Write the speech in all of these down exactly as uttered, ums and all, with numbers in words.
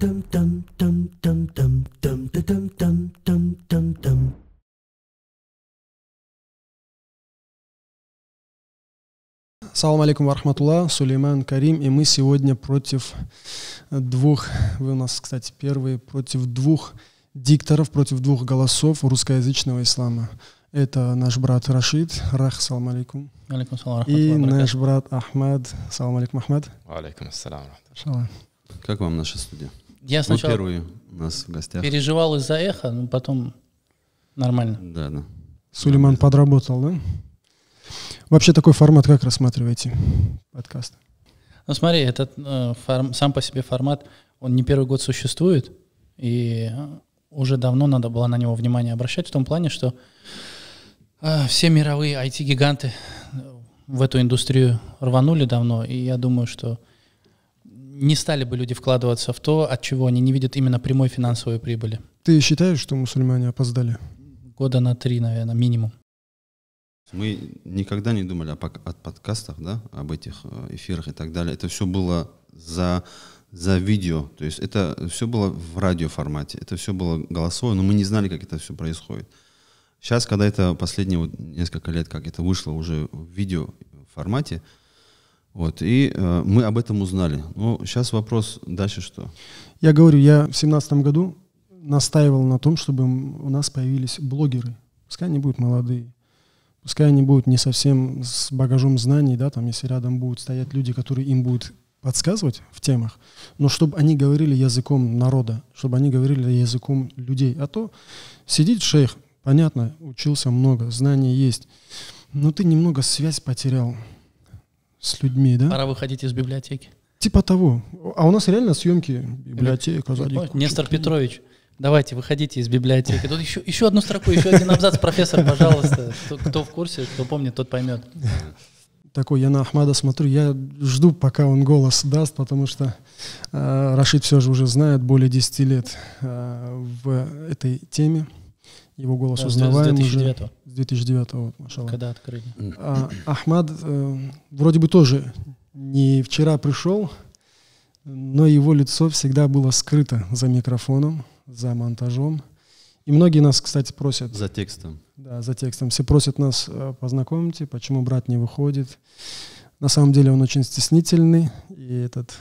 Ассаламу алейкум ва рахматуллах, Сулейман Карим, и мы сегодня против двух, вы у нас, кстати, первые, против двух дикторов, против двух голосов русскоязычного ислама. Это наш брат Рашид, рах, ассаламу алейкум. Алейкум салам, и наш брат Ахмад, ассаламу алейкум, Ахмад. Алейкум ассалам. Как вам наша студия? Я сначала первый у нас в гостях. переживал из-за эхо, но потом нормально. Да, да. Сулейман подработал, да? Вообще такой формат как рассматриваете? Подкаст. Ну смотри, этот э, форм, сам по себе формат, он не первый год существует, и уже давно надо было на него внимание обращать, в том плане, что э, все мировые ай ти-гиганты в эту индустрию рванули давно, и я думаю, что не стали бы люди вкладываться в то, от чего они не видят именно прямой финансовой прибыли. Ты считаешь, что мусульмане опоздали? Года на три, наверное, минимум. Мы никогда не думали о, о подкастах, да, об этих эфирах и так далее. Это все было за, за видео, то есть это все было в радиоформате, это все было голосовое, но мы не знали, как это все происходит. Сейчас, когда это последние вот несколько лет, как это вышло уже в видеоформате, вот, и э, мы об этом узнали. Но сейчас вопрос дальше что? Я говорю, я в семнадцатом году настаивал на том, чтобы у нас появились блогеры. Пускай они будут молодые. Пускай они будут не совсем с багажом знаний, да, там, если рядом будут стоять люди, которые им будут подсказывать в темах, но чтобы они говорили языком народа, чтобы они говорили языком людей. А то сидит шейх, понятно, учился много, знаний есть, но ты немного связь потерял с людьми, да? Пора выходить из библиотеки. Типа того. А у нас реально съемки библиотека. Нестор Петрович. Давайте, выходите из библиотеки. Тут еще, еще одну строку, еще один абзац, профессор, пожалуйста. Кто, кто в курсе, кто помнит, тот поймет. Такой, я на Ахмада смотрю, я жду, пока он голос даст, потому что э, Рашид все же уже знает более десяти лет э, в этой теме. Его голос да, узнаваем с две тысячи девятого. Уже с две тысячи девятого. Вот, машаллах. Когда открыли. А, Ахмад э, вроде бы тоже не вчера пришел, но его лицо всегда было скрыто за микрофоном, за монтажом. И многие нас, кстати, просят... За текстом. Да, за текстом. Все просят нас, познакомьте, почему брат не выходит. На самом деле он очень стеснительный. И этот...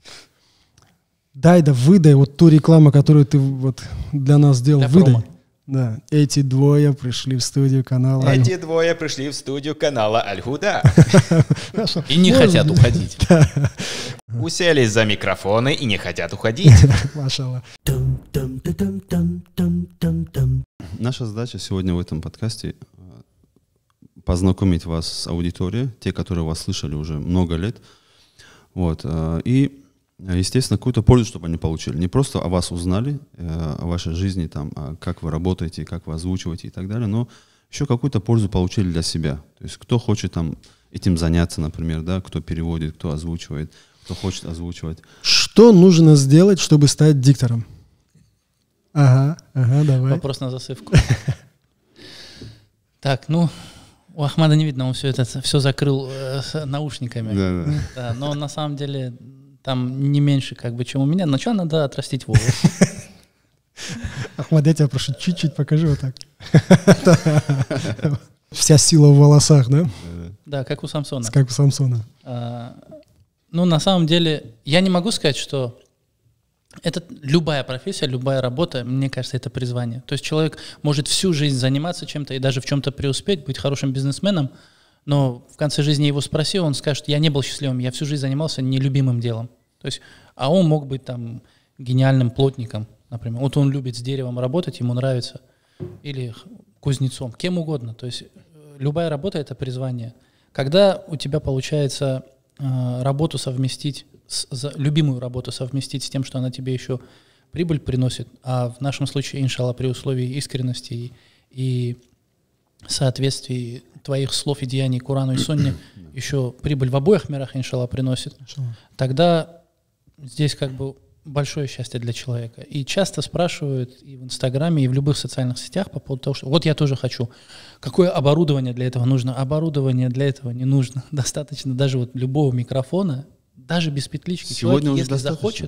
Дай да выдай вот ту рекламу, которую ты вот для нас сделал. Для выдай. Промо. Да. Эти двое пришли в студию канала... Эти двое пришли в студию канала Аль-Худа. И не хотят уходить. Уселись за микрофоны и не хотят уходить. Машаллах. Наша задача сегодня в этом подкасте познакомить вас с аудиторией, те, которые вас слышали уже много лет. Вот. И, естественно, какую-то пользу, чтобы они получили. Не просто о вас узнали, о вашей жизни, там, как вы работаете, как вы озвучиваете и так далее, но еще какую-то пользу получили для себя. То есть кто хочет там этим заняться, например, да, кто переводит, кто озвучивает, кто хочет озвучивать. Что нужно сделать, чтобы стать диктором? Ага, ага, давай. Вопрос на засыпку. Так, ну, у Ахмада не видно, он все это все закрыл э, с наушниками. Да, да. Да, но на самом деле там не меньше, как бы, чем у меня. Сначала надо отрастить волосы. Ахмад, я тебя прошу, чуть-чуть покажи вот так. Вся сила в волосах, да? Да, как у Самсона. Как у Самсона. Ну, на самом деле, я не могу сказать, что это любая профессия, любая работа, мне кажется, это призвание. То есть человек может всю жизнь заниматься чем-то и даже в чем-то преуспеть, быть хорошим бизнесменом, но в конце жизни его спроси, он скажет, я не был счастливым, я всю жизнь занимался нелюбимым делом. То есть, а он мог быть там гениальным плотником, например. Вот он любит с деревом работать, ему нравится. Или кузнецом, кем угодно. То есть любая работа – это призвание. Когда у тебя получается э, работу совместить, с, за, любимую работу совместить с тем, что она тебе еще прибыль приносит, а в нашем случае, иншаллах, при условии искренности и, и соответствии твоих слов и деяний Корану и Сунне, еще прибыль в обоих мирах, иншаллах, приносит, тогда здесь как бы большое счастье для человека. И часто спрашивают и в Инстаграме, и в любых социальных сетях по поводу того, что вот я тоже хочу. Какое оборудование для этого нужно? Оборудование для этого не нужно. Достаточно даже вот любого микрофона, даже без петлички. Сегодня человек, уже если достаточно. захочет,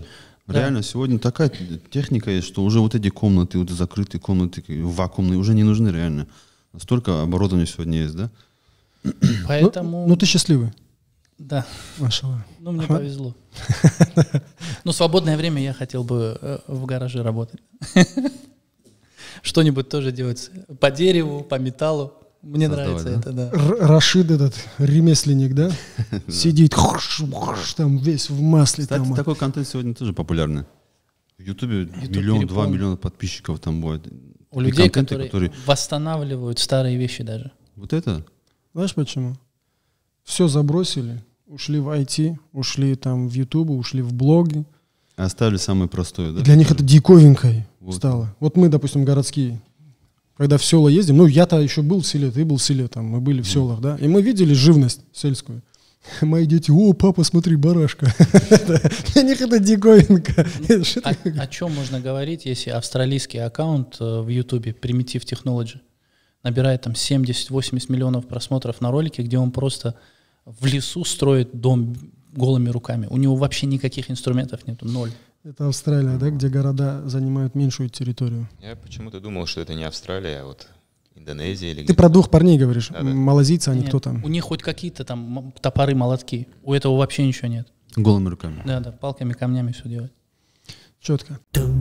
Реально, Да. сегодня такая техника есть, что уже вот эти комнаты, вот закрытые комнаты, вакуумные, уже не нужны реально. Настолько оборудование сегодня есть, да? Поэтому... Ну, ну ты счастливый. Да, Машаллах. ну мне повезло. Ну, свободное время я хотел бы э, в гараже работать. Что-нибудь тоже делать по дереву, по металлу. Мне Создавать, нравится да? это, да. Р- Рашид этот ремесленник, да? Сидит хуш, хуш, там весь в масле. Кстати, там. такой контент сегодня тоже популярный. В Ютубе YouTube миллион, два переполнен. миллиона подписчиков там будет. У И людей, контенты, которые, восстанавливают старые вещи даже. Вот это? Знаешь почему? Все забросили, ушли в ай ти, ушли там в YouTube, ушли в блоги. Оставили самое простое, да? И для них это диковинкой Вот. стало. Вот мы, допустим, городские, когда в села ездим, ну я-то еще был в селе, ты был в селе, там мы были в селах, да, и мы видели живность сельскую. Мои дети, о, папа, смотри, барашка. Для них это диковинка. О, о чем можно говорить, если австралийский аккаунт э, в Ютубе Primitive Technology набирает там семьдесят-восемьдесят миллионов просмотров на ролике, где он просто в лесу строит дом голыми руками. У него вообще никаких инструментов нету, ноль. Это Австралия, да, где города занимают меньшую территорию. Я почему-то думал, что это не Австралия, а вот Индонезия или Ты где-то. про двух парней говоришь, Да-да. малазийцы, они Нет, кто там? У них хоть какие-то там м- топоры, молотки. У этого вообще ничего нет. Голыми руками. Да, да, палками, камнями все делать. Четко.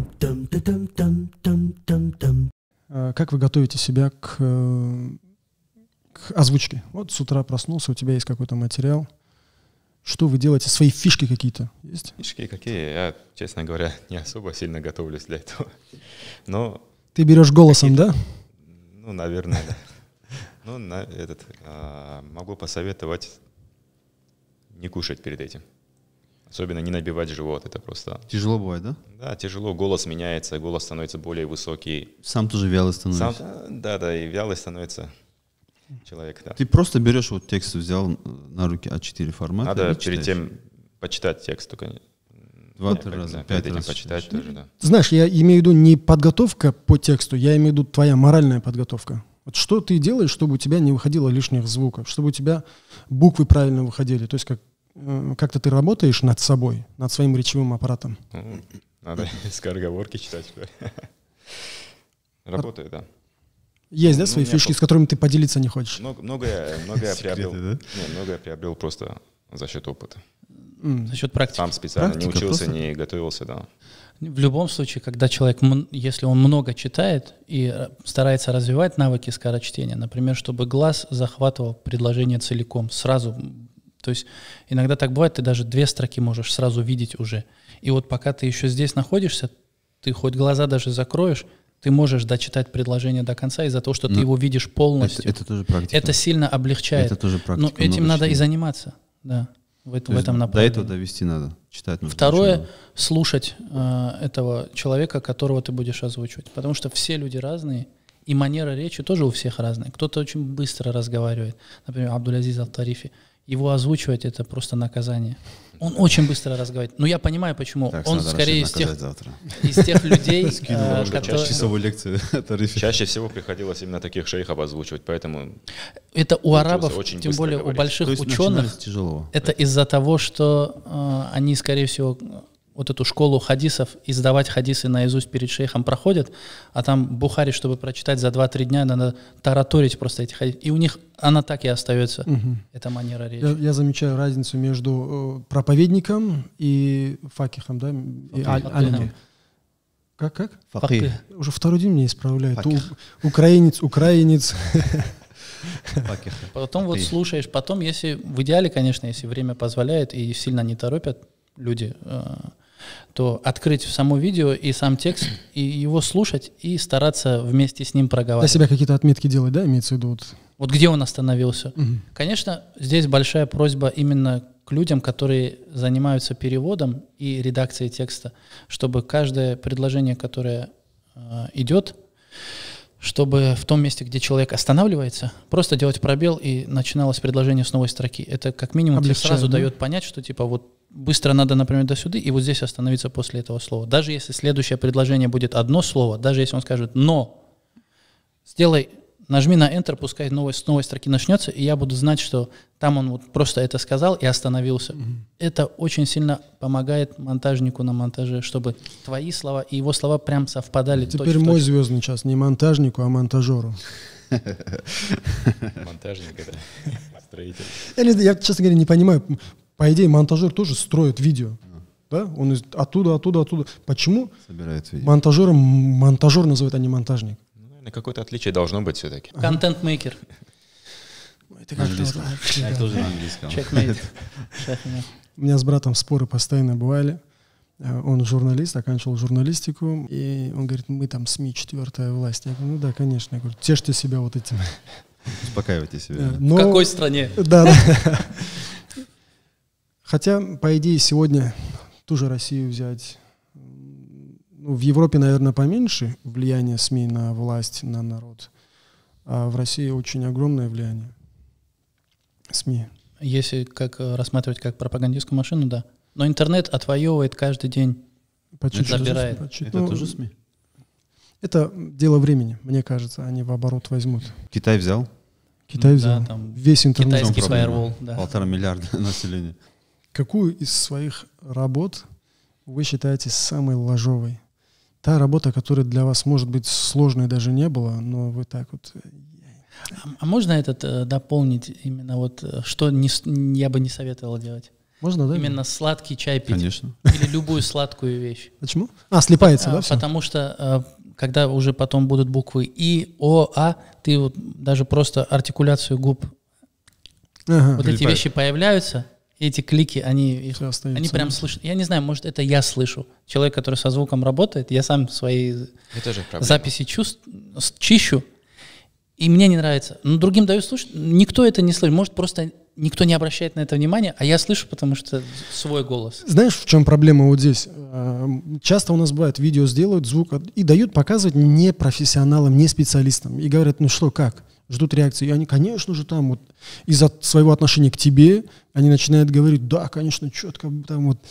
А как вы готовите себя к, э, к озвучке? Вот с утра проснулся, у тебя есть какой-то материал. Что вы делаете? Свои фишки какие-то есть? Фишки какие? Я, честно говоря, не особо сильно готовлюсь для этого. Но, Ты берешь голосом, да? ну, наверное, да. Ну, на этот, а, могу посоветовать не кушать перед этим. Особенно не набивать живот, это просто... Тяжело бывает, да? Да, тяжело, голос меняется, голос становится более высокий. Сам тоже вялый становится. Сам, да, да, и вялый становится человек, да. Ты просто берешь вот текст, взял на руки а четыре формат. Надо и перед читаешь. тем почитать текст только. Два-три Да, раза, да, пять перед этим раз почитать читаешь. тоже, да. Знаешь, я имею в виду не подготовка по тексту, я имею в виду твоя моральная подготовка. Вот что ты делаешь, чтобы у тебя не выходило лишних звуков, чтобы у тебя буквы правильно выходили? То есть как, э, как-то ты работаешь над собой, над своим речевым аппаратом? Ну, надо скороговорки читать, что ли. Работает, да. Есть, да, Ну, свои у меня фишки, пол- с которыми ты поделиться не хочешь? Много, многое, многое Секреты, приобрел. да? Не, многое приобрел просто за счет опыта. М. За счет практики. Сам специально Практика не учился, просто. не готовился, да. В любом случае, когда человек, м- если он много читает и э, старается развивать навыки скорочтения, например, чтобы глаз захватывал предложение целиком, сразу, м, то есть иногда так бывает, ты даже две строки можешь сразу видеть уже. И вот пока ты еще здесь находишься, ты хоть глаза даже закроешь, ты можешь дочитать предложение до конца из-за того, что ты Но его видишь полностью. Это, это тоже практика. Это сильно облегчает. Это тоже практика. Но этим много надо и чтения. заниматься, да, в, это- То в есть этом до направлении. этого довести надо. Читать нужно. Второе, очень много. слушать э, этого человека, которого ты будешь озвучивать. Потому что все люди разные, и манера речи тоже у всех разная. Кто-то очень быстро разговаривает. Например, Абдулязиз Аль-Тарифи. Его озвучивать — это просто наказание. Он очень быстро разговаривает. Но я понимаю, почему. Так, Он надо скорее из Рашид тех, наказать завтра. из тех людей, Скинул э, уже которые- часовую лекцию о тарифе. Чаще всего приходилось именно таких шейхов озвучивать, поэтому это у Научился арабов, очень тем быстро более у говорить. больших То есть ученых, начинали с тяжелого. это из-за того, что э, они, скорее всего, вот эту школу хадисов, издавать хадисы наизусть перед шейхом проходят, а там Бухари, чтобы прочитать за два-три дня, надо тараторить просто эти хадисы. И у них она так и остается, Мгм. эта манера речи. Я, я замечаю разницу между э, проповедником и факихом, да, и аль- Факих. алимом. Как, как? Факих. Уже второй день меня исправляют. Факих. У- украинец, украинец. Факих. Потом вот Факих. слушаешь, потом, если в идеале, конечно, если время позволяет и сильно не торопят люди, э, то открыть само видео и сам текст, и его слушать, и стараться вместе с ним Для проговаривать. себя какие-то отметки делать, да, имеется в виду? Вот. Вот где он остановился. Мгм. Конечно, здесь большая просьба именно к людям, которые занимаются переводом и редакцией текста, чтобы каждое предложение, которое э, идет, чтобы в том месте, где человек останавливается, просто делать пробел и начиналось предложение с новой строки. Это как минимум тебе Облегчает, сразу да? дает понять, что типа вот быстро надо, например, до сюда, и вот здесь остановиться после этого слова. Даже если следующее предложение будет одно слово, даже если он скажет «но», сделай нажми на Enter, пускай новость с новой строки начнется, и я буду знать, что там он вот просто это сказал и остановился. Mm-hmm. Это очень сильно помогает монтажнику на монтаже, чтобы твои слова и его слова прям совпадали. Теперь мой точно. Звездный час не монтажнику, а монтажеру. Монтажник это строитель. Я, честно говоря, не понимаю. По идее, монтажер тоже строит видео. Да? Он из, оттуда, оттуда, оттуда. Почему монтажером монтажер называют, а не монтажник? Ну, какое-то отличие должно быть все-таки. Контент-мейкер. Это как английском. Я тоже на английском. Checkmate. У меня с братом споры постоянно бывали. Он журналист, оканчивал журналистику, и он говорит, мы там СМИ, четвертая власть. Я говорю, ну да, конечно. Я говорю, тешьте себя вот этим. Успокаивайте себя. Но, в какой стране? Да, да. Хотя, по идее, сегодня ту же Россию взять. Ну, в Европе, наверное, поменьше влияние СМИ на власть, на народ. А в России очень огромное влияние СМИ. Если как рассматривать как пропагандистскую машину, да. Но интернет отвоевывает каждый день, по чуть-чуть, забирает. По чуть-чуть. Это ну, тоже СМИ? Это дело времени, мне кажется, они в оборот возьмут. Китай взял? Китай взял. Да, там весь интернет. Китайский фаервол. Да. Полтора миллиарда населения. Какую из своих работ вы считаете самой ложовой? Та работа, которая для вас, может быть, сложной даже не была, но вы так вот... А, а можно этот э, дополнить именно вот, что не, я бы не советовал делать? Можно, да? Именно сладкий чай пить. Конечно. Или любую сладкую вещь. Почему? А, слипается, а, да? Все? Потому что, когда уже потом будут буквы И, О, А, ты вот даже просто артикуляцию губ, ага. вот эти вещи появляются, и эти клики, они, их, они прям слышат. Я не знаю, может, это я слышу. Человек, который со звуком работает, я сам свои записи чувств, чищу, и мне не нравится. Но другим даю слушать, никто это не слышит. Может, просто никто не обращает на это внимания, а я слышу, потому что свой голос. Знаешь, в чем проблема вот здесь? Часто у нас бывает, видео сделают, звук, и дают показывать не профессионалам, не специалистам. И говорят, ну что, как? Ждут реакции. И они, конечно же, там вот из-за своего отношения к тебе, они начинают говорить, да, конечно, четко, там вот.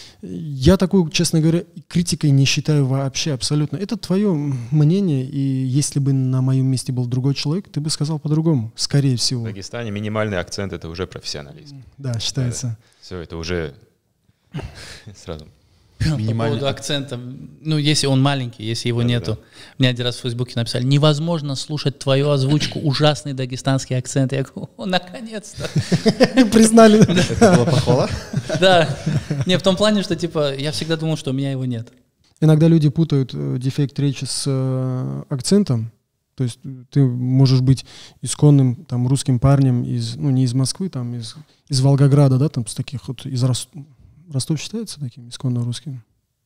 Я такой, честно говоря, критикой не считаю вообще абсолютно. Это твое мнение, и если бы на моем месте был другой человек, ты бы сказал по-другому, скорее всего. В Дагестане минимальный акцент — это уже профессионализм. Да, считается. Да, все, это уже сразу. По поводу акцента, ну, если он маленький, если его да, нету. Да. Мне один раз в Фейсбуке написали, невозможно слушать твою озвучку, ужасный дагестанский акцент. Я говорю, о, наконец-то. Признали. Это была похвала? Да. Не, в том плане, что, типа, я всегда думал, что у меня его нет. Иногда люди путают дефект речи с акцентом. То есть ты можешь быть исконным там русским парнем из, ну, не из Москвы, там, из, из Волгограда, да, там, с таких вот, из Ростова. Ростов считается таким исконно русским?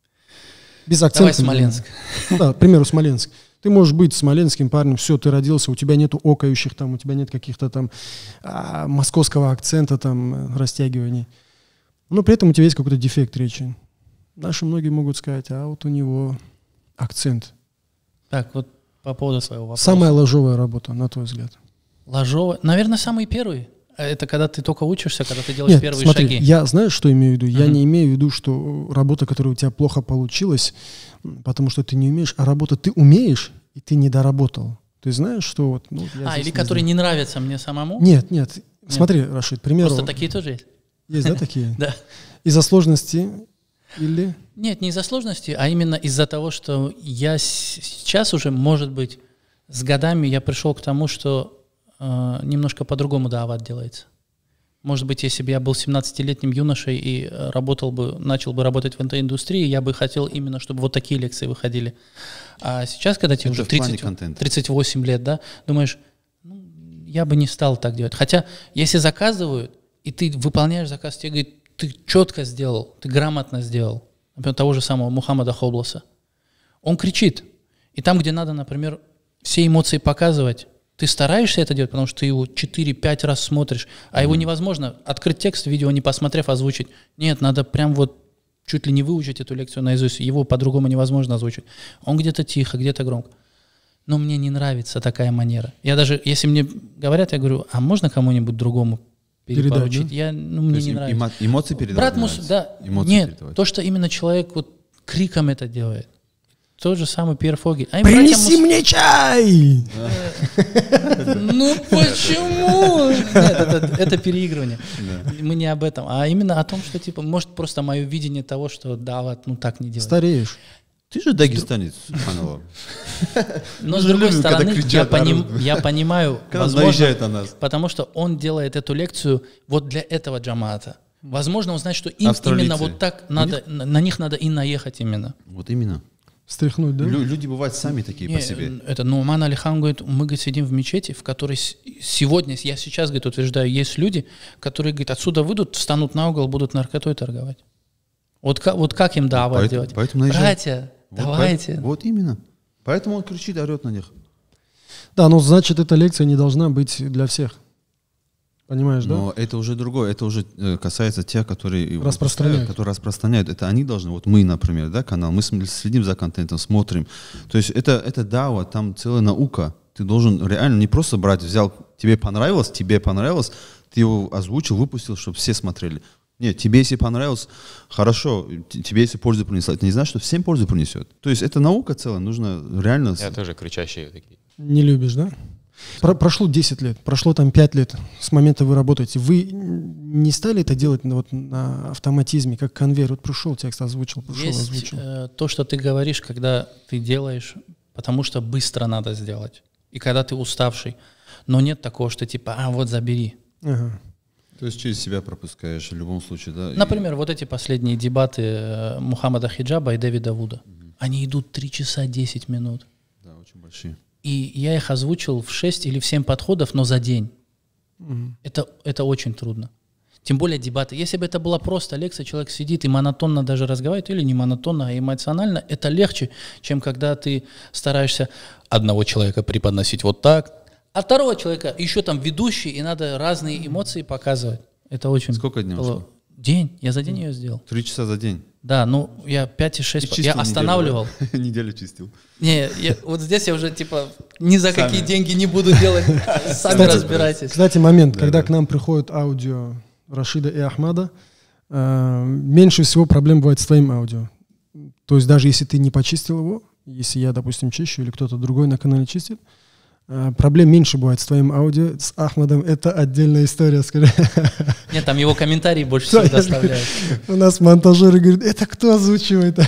Без акцента. Давай Смоленск. Да, к примеру, Смоленск. Ты можешь быть смоленским парнем, все, ты родился, у тебя нету окающих, там, у тебя нет каких-то там а, московского акцента, там, растягиваний. Но при этом у тебя есть какой-то дефект речи. Наши многие могут сказать, а вот у него акцент. Так, вот по поводу своего вопроса. Самая ложовая работа, на твой взгляд? Ложовая? Наверное, самый первый. Это когда ты только учишься, когда ты делаешь Нет, первые смотри, шаги. Я знаю, что имею в виду. Uh-huh. Я не имею в виду, что работа, которая у тебя плохо получилась, потому что ты не умеешь, а работа ты умеешь, и ты не доработал. Ты знаешь, что вот... Ну, а, или которые не нравятся мне самому? Нет, нет. нет. Смотри, Рашид, к примеру... Просто такие тоже есть? Есть, да, такие? Да. Из-за сложности или... Нет, не из-за сложности, а именно из-за того, что я сейчас уже, может быть, с годами я пришел к тому, что Uh, немножко по-другому даават делается. Может быть, если бы я был семнадцатилетним юношей и работал бы, начал бы работать в этой индустрии, я бы хотел именно, чтобы вот такие лекции выходили. А сейчас, когда тебе уже тридцать, тридцать восемь лет, да, думаешь, ну, я бы не стал так делать. Хотя, если заказывают, и ты выполняешь заказ, тебе говорят, ты четко сделал, ты грамотно сделал. Например, того же самого Мухаммада Хобласа. Он кричит. И там, где надо, например, все эмоции показывать, ты стараешься это делать, потому что ты его четыре-пять раз смотришь, а mm-hmm. его невозможно открыть текст, видео не посмотрев, озвучить. Нет, надо прям вот чуть ли не выучить эту лекцию наизусть, его по-другому невозможно озвучить. Он где-то тихо, где-то громко. Но мне не нравится такая манера. Я даже, если мне говорят, я говорю, а можно кому-нибудь другому перепоручить? Да? Я, ну, мне не нравится. Эмоции передавать? Брат мус, да. Эмоции нет, передавать. То, что именно человек вот криком это делает. тот же самый Пьер Фогель. А Принеси мус... мне чай! Ну почему? Нет, это, это переигрывание. Да. Мы не об этом, а именно о том, что, типа, может, просто мое видение того, что да, вот, ну так не делать. Стареешь. Ты же дагестанец, Субханаллах. Но с другой стороны, я, поним, я понимаю, возможно, на нас. Потому что он делает эту лекцию вот для этого джамаата. Возможно, он знает, что им именно вот так надо, на, на них надо и наехать именно. Вот именно. Встряхнуть, да? Лю- люди бывают сами такие Не, по себе. Это Нуман Алихан говорит, мы, говорит, сидим в мечети, в которой сегодня, я сейчас, говорит, утверждаю, есть люди, которые, говорит, отсюда выйдут, встанут на угол, будут наркотой торговать. Вот как, вот как им давать поэтому, делать? Поэтому братья, вот давайте. По, вот именно. Поэтому он кричит, орет на них. Да, ну значит, эта лекция не должна быть для всех. Понимаешь, да? Но это уже другое, это уже касается тех, которые распространяют. которые распространяют. Это они должны, вот мы, например, да, канал, мы следим за контентом, смотрим. То есть это, это дава, там целая наука. Ты должен реально не просто брать, взял, тебе понравилось, тебе понравилось, ты его озвучил, выпустил, чтобы все смотрели. Нет, тебе если понравилось, хорошо, тебе если пользу принесла, это не значит, что всем пользу принесет. То есть это наука целая, нужно реально... Я тоже кричащие такие. Не любишь, да? Про прошло десять лет, прошло там пять лет с момента вы работаете. Вы не стали это делать на, вот, на автоматизме, как конвейер? Вот пришел, текст озвучил, пришел, Есть, озвучил. Э, то, что ты говоришь, когда ты делаешь, потому что быстро надо сделать. И когда ты уставший. Но нет такого, что типа, а вот забери. Ага. То есть через себя пропускаешь в любом случае, да? Например, и... вот эти последние дебаты э, Мухаммада Хиджаба и Дэвида Вуда. Угу. Они идут три часа десять минут. Да, очень большие. И я их озвучил в шесть или в семь подходов, но за день. Mm. Это, это очень трудно. Тем более дебаты. Если бы это была просто лекция, человек сидит и монотонно даже разговаривает, или не монотонно, а эмоционально, это легче, чем когда ты стараешься одного человека преподносить вот так, а второго человека еще там ведущий, и надо разные эмоции показывать. Это очень... Сколько дней ушло? День. Я за день ее сделал. Три часа за день? Да, ну я пять и шесть, я останавливал. Неделю, да? неделю чистил. Не, я, вот здесь я уже типа ни за сами. Какие деньги не буду делать, сами кстати, разбирайтесь. Кстати, момент, да, когда да. к нам приходит аудио Рашида и Ахмада, э, меньше всего проблем бывает с твоим аудио. То есть даже если ты не почистил его, если я, допустим, чищу или кто-то другой на канале чистит, э, проблем меньше бывает с твоим аудио. С Ахмадом это отдельная история, скорее. Нет, там его комментарии больше всего доставляют. У нас монтажеры говорят, это кто озвучивает?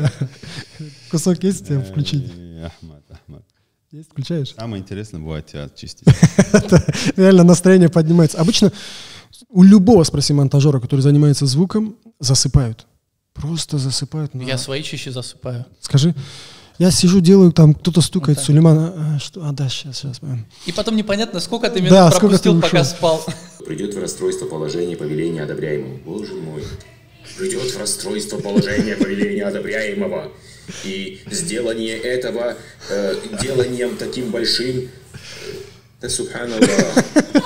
Кусок есть тебе включить? Ахмад, Ахмад. Есть, включаешь? Самое интересное бывает тебя чистить. Реально настроение поднимается. Обычно у любого, спроси монтажера, который занимается звуком, засыпают. Просто засыпают. Я свои чищи засыпаю. Скажи. Я сижу, делаю, там кто-то стукает, вот Сулейман, а, что, а да, сейчас, сейчас. И потом непонятно, сколько ты минут да, пропустил, пока спал. Придет в расстройство положения повеления одобряемого. Боже мой. Придет в расстройство положения повеления одобряемого. И сделание этого э, деланием таким большим, э, да субханаллах.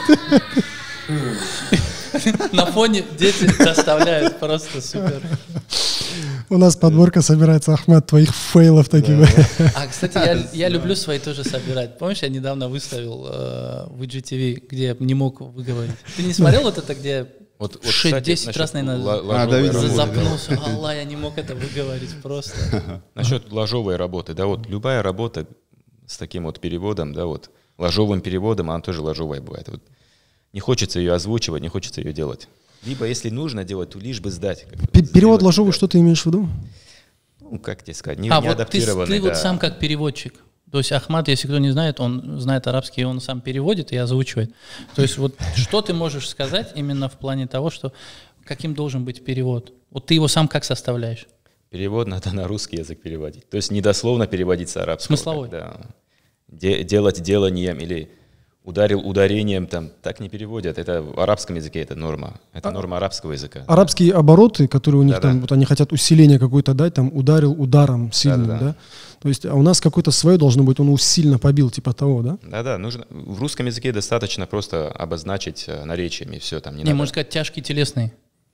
На фоне дети доставляют, просто супер. У нас подборка собирается, Ахмад, твоих фейлов таких. Да. А, кстати, я, я люблю свои тоже собирать. Помнишь, я недавно выставил э, в и джи ти ви, где я не мог выговорить. Ты не смотрел вот это, где вот, вот, шесть-десять раз, наверное, а, да, запнулся? Аллах, я не мог это выговорить просто. Насчет ложовой работы, да, вот любая работа с таким вот переводом, да, вот ложовым переводом, она тоже ложовая бывает. Вот, не хочется ее озвучивать, не хочется ее делать. Либо, если нужно делать, то лишь бы сдать. Перевод ложовый, что ты имеешь в виду? Ну, как тебе сказать, не, а, не вот адаптированный. Ты, ты да. вот сам как переводчик. То есть Ахмад, если кто не знает, он знает арабский, он сам переводит и озвучивает. То есть вот что ты можешь сказать именно в плане того, что каким должен быть перевод? Вот ты его сам как составляешь? Перевод надо на русский язык переводить. То есть не дословно переводить с арабского. Смысловой. Да. Де делать деланием или ударил ударением, там, так не переводят. Это в арабском языке, это норма. Это а, норма арабского языка. Арабские обороты, которые у них да, там, да. вот они хотят усиление какое-то дать, там ударил ударом сильным, да, да. да? То есть, а у нас какое-то свое должно быть, он сильно побил, типа того, да? Да-да, нужно. В русском языке достаточно просто обозначить наречиями, все там не, не надо. можно сказать тяжкий телесный.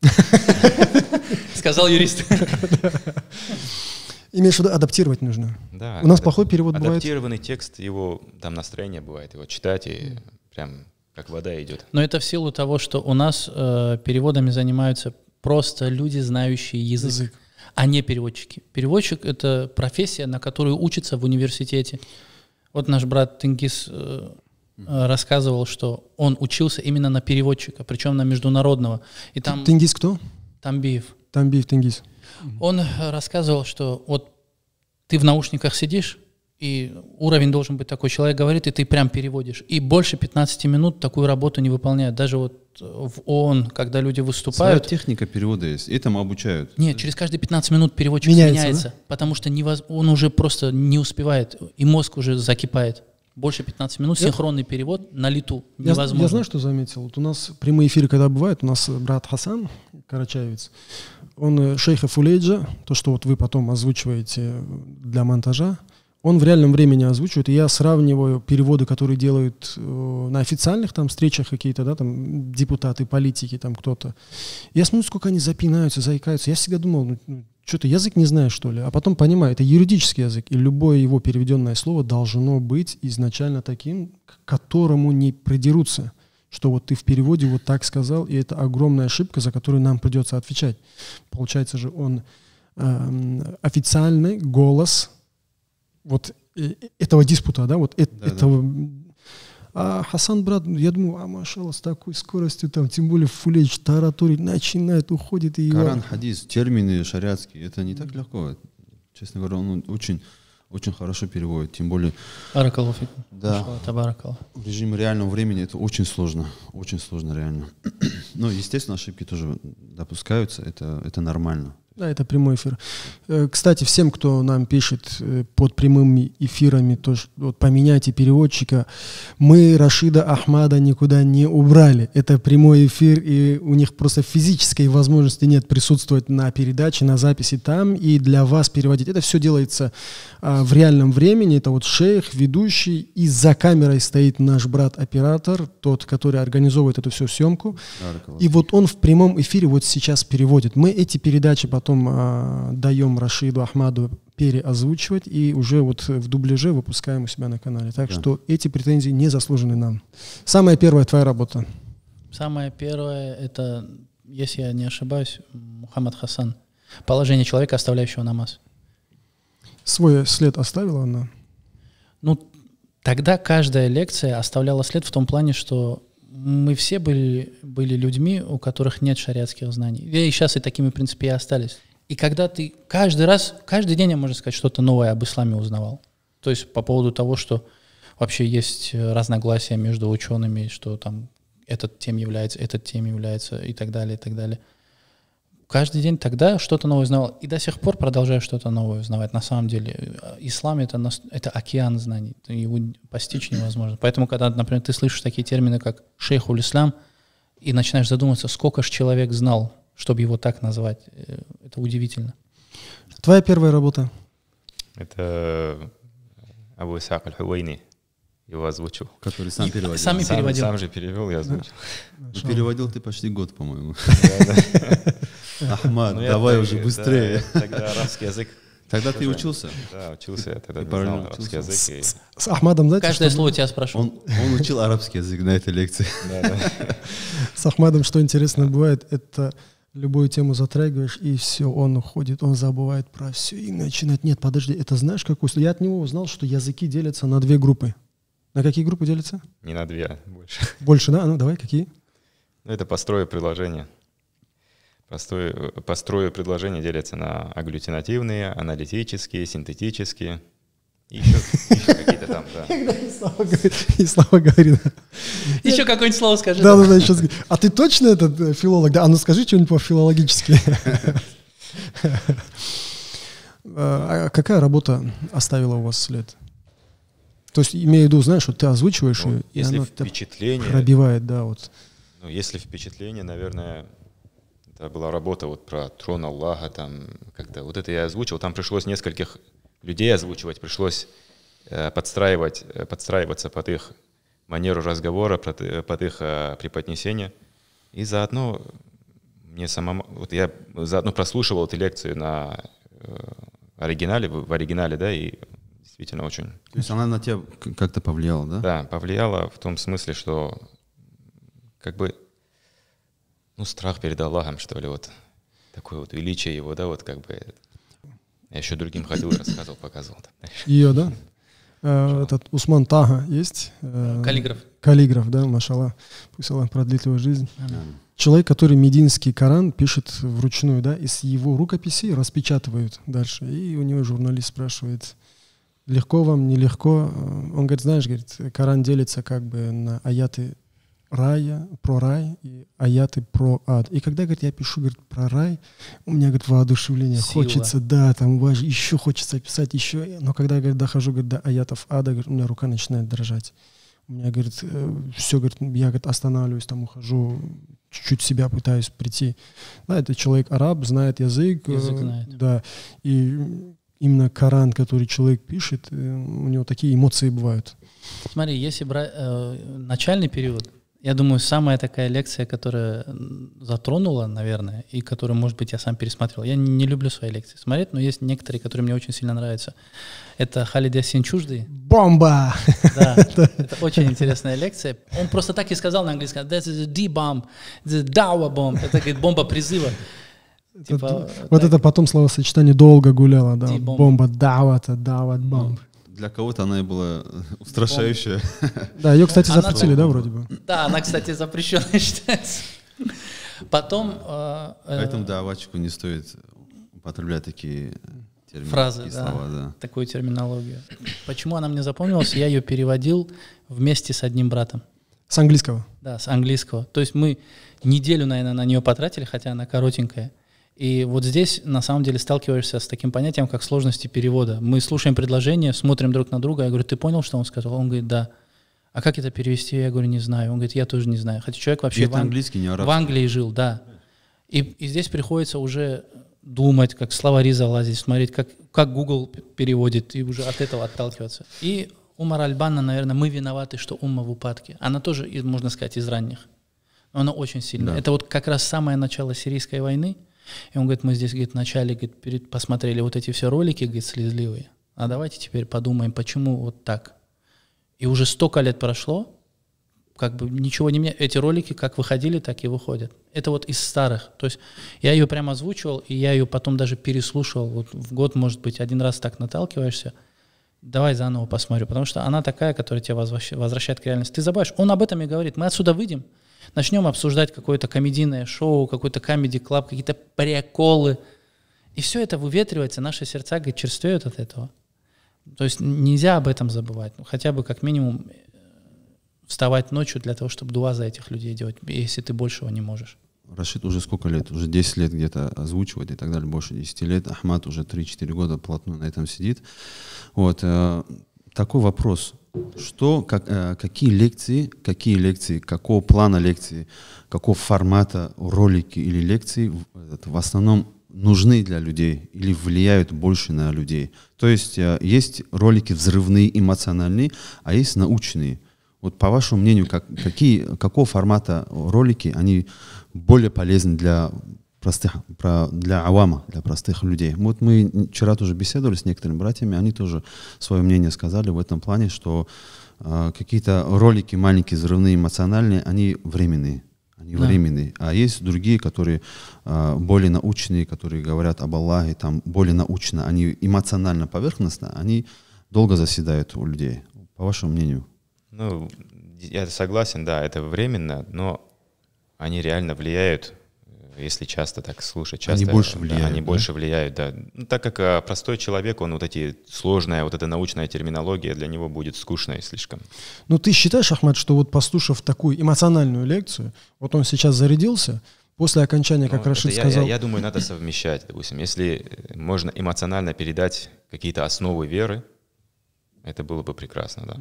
Сказал юрист. Имеешь в виду, адаптировать нужно. Да, у нас плохой перевод бывает. Адаптированный текст, его там настроение бывает, его читать и прям как вода идет. Но это в силу того, что у нас э, переводами занимаются просто люди, знающие язык. язык. а не переводчики. Переводчик — это профессия, на которую учатся в университете. Вот наш брат Тенгиз э, рассказывал, что он учился именно на переводчика, причем на международного. И там Тенгиз кто? Тамбиев. Тамбиев Тенгиз. Он рассказывал, что вот ты в наушниках сидишь, и уровень должен быть такой. Человек говорит, и ты прям переводишь. И больше пятнадцати минут такую работу не выполняют. Даже вот в ООН, когда люди выступают... Своя техника перевода есть, этому обучают. Нет, через каждые пятнадцать минут переводчик Меняется, меняется, да? потому что невоз... он уже просто не успевает, и мозг уже закипает. Больше пятнадцати минут, Я- синхронный перевод на лету Я, невозможно. я знаю, что заметил. Вот у нас прямые эфиры, когда бывают, у нас брат Хасан, карачаевец, он э, шейха Фулейджа, то, что вот вы потом озвучиваете для монтажа, он в реальном времени озвучивает, и я сравниваю переводы, которые делают э, на официальных там встречах какие-то, да, там депутаты, политики, там кто-то. Я смотрю, сколько они запинаются, заикаются. Я всегда думал, ну, ну, что ты язык не знаешь, что ли? А потом понимаю, это юридический язык, и любое его переведенное слово должно быть изначально таким, к которому не придерутся, что вот ты в переводе вот так сказал, и это огромная ошибка, за которую нам придется отвечать. Получается же, он эм, официальный голос вот э, этого диспута, да, вот э- Да, этого. А Хасан, брат, я думаю, а машалла, с такой скоростью, там, тем более фулейдж, тараторит, начинает, уходит. И Коран, хадис, термины шариатские, это не так легко. Честно говоря, он очень, очень хорошо переводит, тем более Баракаллаху фикум. Да. Машаллах, табаракаллах. в режиме реального времени это очень сложно, очень сложно реально. Но, естественно, ошибки тоже допускаются, это, это нормально. Да, это прямой эфир. Э, Кстати, всем, кто нам пишет э, под прямыми эфирами, то, что вот, поменяйте переводчика, мы Рашида Ахмада никуда не убрали. Это прямой эфир, и у них просто физической возможности нет присутствовать на передаче, на записи там и для вас переводить. Это все делается а, в реальном времени. Это вот шейх, ведущий, и за камерой стоит наш брат-оператор, тот, который организовывает эту всю съемку. И вот он в прямом эфире вот сейчас переводит. Мы эти передачи потом а, даем Рашиду Ахмаду переозвучивать и уже вот в дубляже выпускаем у себя на канале. Так Да. что эти претензии не заслужены нам. Самая первая твоя работа. Самое первое, это, если я не ошибаюсь, Мухаммад Хасан. Положение человека, оставляющего намаз. Свой след оставила она? Ну, тогда каждая лекция оставляла след в том плане, что мы все были, были людьми, у которых нет шариатских знаний. И сейчас и такими, в принципе, и остались. И когда ты каждый раз, каждый день, я, можно сказать, что-то новое об исламе узнавал. То есть по поводу того, что вообще есть разногласия между учеными, что там этот тем является, этот тем является и так далее, и так далее. Каждый день тогда что-то новое узнавал. И до сих пор продолжаю что-то новое узнавать. На самом деле, ислам это, нас- это океан знаний. Его постичь невозможно. Поэтому, когда, например, ты слышишь такие термины, как шейхуль ислам, и начинаешь задумываться, сколько же человек знал, чтобы его так назвать, э, это удивительно. Твоя первая работа? Это Абу Исаак аль-Хувейни. Его озвучил. Который сам И переводил. сами Сам, переводил. сам же перевел, я озвучил. Ну, переводил ты почти год, по-моему. Да, Ахмад, Ну, я давай так- уже да, быстрее. Тогда арабский язык. Тогда ты тоже- учился? Да, учился я тогда, И знал параллельно арабский учился. язык. и- С Ахмадом, знаете, Каждое что- слово тебя спрошу. Он, он учил арабский язык на этой лекции. Да, да. с Ахмадом что интересно бывает, это любую тему затрагиваешь, и все, он уходит, он забывает про все, и начинает, нет, подожди, это знаешь какой... Я от него узнал, что языки делятся на две группы. На какие группы делятся? Не на две, а больше. Больше, да? Ну, давай, какие? Ну, это построю предложение. Построю, построю предложение делятся на агглютинативные, аналитические, синтетические. И еще, еще какие-то там, да. И Слава говорит, и Слава говорит, Еще какое-нибудь слово скажи. да, да, да, сейчас. А ты точно этот э, филолог? Да, а ну скажи что-нибудь по-филологически. А какая работа оставила у вас след? То есть, имею в виду, знаешь, вот ты озвучиваешь Ну, ее, и если она тебя впечатление, пробивает, да, вот. ну, если впечатление, наверное, это была работа вот про трон Аллаха, там как-то вот это я озвучил, там пришлось нескольких людей озвучивать, пришлось э, подстраивать, э, подстраиваться под их манеру разговора, под, э, под их э, преподнесение, и заодно мне самому, вот я заодно прослушивал эту лекцию на э, оригинале, в, в оригинале, да, и действительно очень, То есть она на тебя к- как-то повлияла, да? да, повлияло в том смысле, что как бы, ну, страх перед Аллахом, что ли, вот такое вот величие его, да, вот как бы. Я еще другим ходил, рассказывал, показывал. Ее, да? Э, этот Усман Тага есть? Э, Каллиграф. Каллиграф, да, машаллах. Пусть Аллах продлит его жизнь. Амин. Человек, который Мединский Коран пишет вручную, да, из его рукописей распечатывают дальше. И у него журналист спрашивает, легко вам, нелегко? Он говорит, знаешь, говорит, Коран делится как бы на аяты рая, про рай и аяты про ад. И когда, говорит, я пишу, говорит, про рай, у меня, говорит, воодушевление. Сила. Хочется, да, там еще хочется писать, еще. Но когда, говорит, дохожу, говорит, до аятов ада, говорит, у меня рука начинает дрожать. У меня, говорит, все, говорит, я, говорит, останавливаюсь, там ухожу, чуть-чуть в себя пытаюсь прийти. Да, это человек араб, знает язык. Язык знает. Да, и именно Коран, который человек пишет, у него такие эмоции бывают. Смотри, если брать э, начальный период, я думаю, самая такая лекция, которая затронула, наверное, и которую, может быть, я сам пересматривал. Я не, не люблю свои лекции смотреть, но есть некоторые, которые мне очень сильно нравятся. Это Халид Ясин Чуждый. Бомба! Да, это очень интересная лекция. Он просто так и сказал на английском: "This is a D-bomb, this is a dawah bomb". Это, говорит, бомба призыва. Типа, вот это потом словосочетание долго гуляло, да. D-bomb. Бомба, давата, дават, бомб. Для кого-то она и была устрашающая. Да, ее, кстати, Она запретили, тоже- да, вроде бы? Да, она, кстати, запрещенная считается. Потом э, э, Поэтому давачку не стоит употреблять такие термины, фразы, такие да, слова, да. такую терминологию. Почему она мне запомнилась? Я ее переводил вместе с одним братом. С английского. Да, с английского. То есть мы неделю, наверное, на нее потратили, хотя она коротенькая. И вот здесь, на самом деле, сталкиваешься с таким понятием, как сложности перевода. Мы слушаем предложение, смотрим друг на друга. Я говорю, ты понял, что он сказал? Он говорит, да. А как это перевести? Я говорю, не знаю. Он говорит, я тоже не знаю. Хотя человек И вообще в, это Ан- английский, не в арабский. Англии жил, да. И, и здесь приходится уже думать, как словари залазить, смотреть, как, как Google переводит, и уже от этого отталкиваться. И Умар Аль-Банна, наверное, мы виноваты, что умма в упадке. Она тоже, из- можно сказать, из ранних. Но она очень сильная. Да. Это вот как раз самое начало сирийской войны. И он говорит, мы здесь, говорит, вначале, говорит, перед, посмотрели вот эти все ролики, говорит, слезливые. А давайте теперь подумаем, почему вот так. И уже столько лет прошло, как бы ничего не меняется. Эти ролики как выходили, так и выходят. Это вот из старых. То есть я ее прямо озвучивал, и я ее потом даже переслушивал. Вот в год, может быть, один раз так наталкиваешься. Давай заново посмотрю. Потому что она такая, которая тебя возвращ- возвращает к реальности. Ты забываешь. Он об этом и говорит. Мы отсюда выйдем, начнем обсуждать какое-то комедийное шоу, какой-то комеди-клаб, какие-то приколы. И все это выветривается, наши сердца, говорит, черствеют от этого. То есть нельзя об этом забывать. Ну, хотя бы как минимум вставать ночью для того, чтобы дуа за этих людей делать, если ты большего не можешь. Рашид уже сколько лет? Уже десять лет где-то озвучивает и так далее, больше десяти лет. Ахмад уже три-четыре года плотно на этом сидит. Вот. э, Такой вопрос. Что, как, э, какие лекции, какие лекции, какого плана лекции, какого формата ролики или лекции в, это, в основном нужны для людей или влияют больше на людей? То есть э, есть ролики взрывные, эмоциональные, а есть научные. Вот по вашему мнению, как, какие, какого формата ролики, они более полезны для простых, про- для авама, для простых людей? Вот мы вчера тоже беседовали с некоторыми братьями, они тоже свое мнение сказали в этом плане, что э, какие-то ролики маленькие, взрывные, эмоциональные, они временные. Они Да. временные. А есть другие, которые э, более научные, которые говорят об Аллахе, там более научно, они эмоционально поверхностно, они долго заседают у людей. По вашему мнению? Ну, я согласен, да, это временно, но они реально влияют, если часто так слушать. Часто, Они больше да, влияют, они да? больше влияют, да. Ну, так как а, простой человек, он вот эти сложная, вот эта научная терминология для него будет скучной слишком. Ну, ты считаешь, Ахмад, что вот послушав такую эмоциональную лекцию, вот он сейчас зарядился, после окончания, как Ну, Рашид это я, сказал... Я, я думаю, надо совмещать, допустим. Если можно эмоционально передать какие-то основы веры, это было бы прекрасно, да.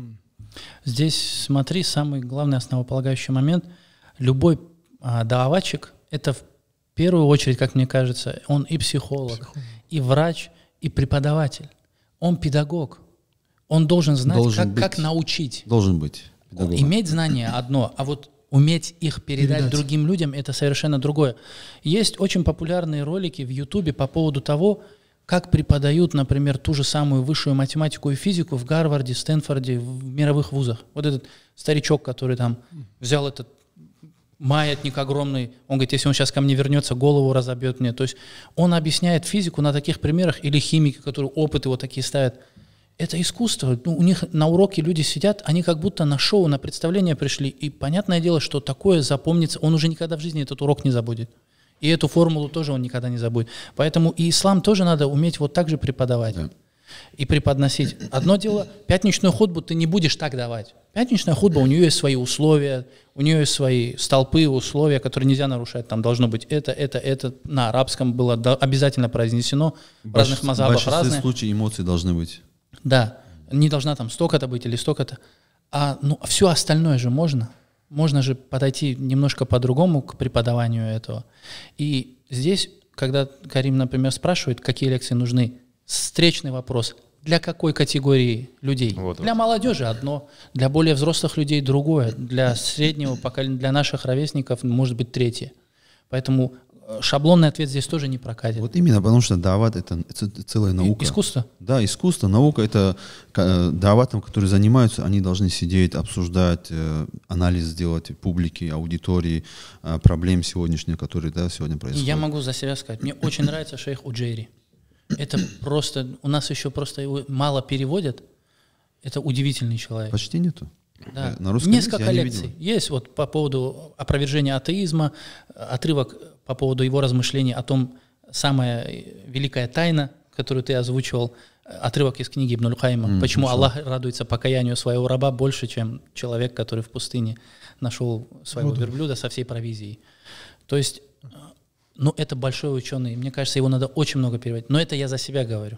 Здесь, смотри, самый главный основополагающий момент. Любой а, дааватчик — это в первую очередь, как мне кажется, он и психолог, и врач, и преподаватель. Он педагог. Он должен знать, Должен как, быть. как научить. Должен быть педагогом. Иметь знания одно, а вот уметь их передать, Передать. другим людям — это совершенно другое. Есть очень популярные ролики в Ютубе по поводу того, как преподают, например, ту же самую высшую математику и физику в Гарварде, Стэнфорде, в мировых вузах. Вот этот старичок, который там взял этот маятник огромный. Он говорит, если он сейчас ко мне вернется, голову разобьет мне. То есть он объясняет физику на таких примерах, или химики, которые опыты вот такие ставят. Это искусство. Ну, у них на уроке люди сидят, они как будто на шоу, на представление пришли. И понятное дело, что такое запомнится. Он уже никогда в жизни этот урок не забудет. И эту формулу тоже он никогда не забудет. Поэтому и ислам тоже надо уметь вот так же преподавать. Да. И преподносить. Одно дело, пятничную хутбу ты не будешь так давать. Пятничная хутба, у нее есть свои условия, у нее есть свои столпы, условия, которые нельзя нарушать. Там должно быть это, это, это. На арабском было обязательно произнесено. В разных мазхабах разные. В большинстве случаев эмоции должны быть. Да. Не должна там столько-то быть или столько-то. А ну, все остальное же можно. Можно же подойти немножко по-другому к преподаванию этого. И здесь, когда Карим, например, спрашивает, какие лекции нужны, встречный вопрос. Для какой категории людей? Вот, для вот. молодежи одно, для более взрослых людей другое, для среднего поколения, для наших ровесников может быть третье. Поэтому шаблонный ответ здесь тоже не прокатит. Вот именно, потому что дават — это, это целая наука. Искусство? Да, искусство, наука — это даватом, которые занимаются, они должны сидеть, обсуждать, анализ сделать публики, аудитории, проблем сегодняшних, которые да, сегодня происходят. Я могу за себя сказать, мне очень нравится шейх Уджейри. Это просто, у нас еще просто его мало переводят. Это удивительный человек. Почти нету. Да. На русском Несколько лекций есть вот по поводу опровержения атеизма, отрывок по поводу его размышлений о том, самая великая тайна, которую ты озвучивал, отрывок из книги Ибн аль-Кайма. Mm, Почему хорошо. Аллах радуется покаянию своего раба больше, чем человек, который в пустыне нашел своего вот. верблюда со всей провизией. То есть, ну, это большой ученый. Мне кажется, его надо очень много переводить. Но это я за себя говорю.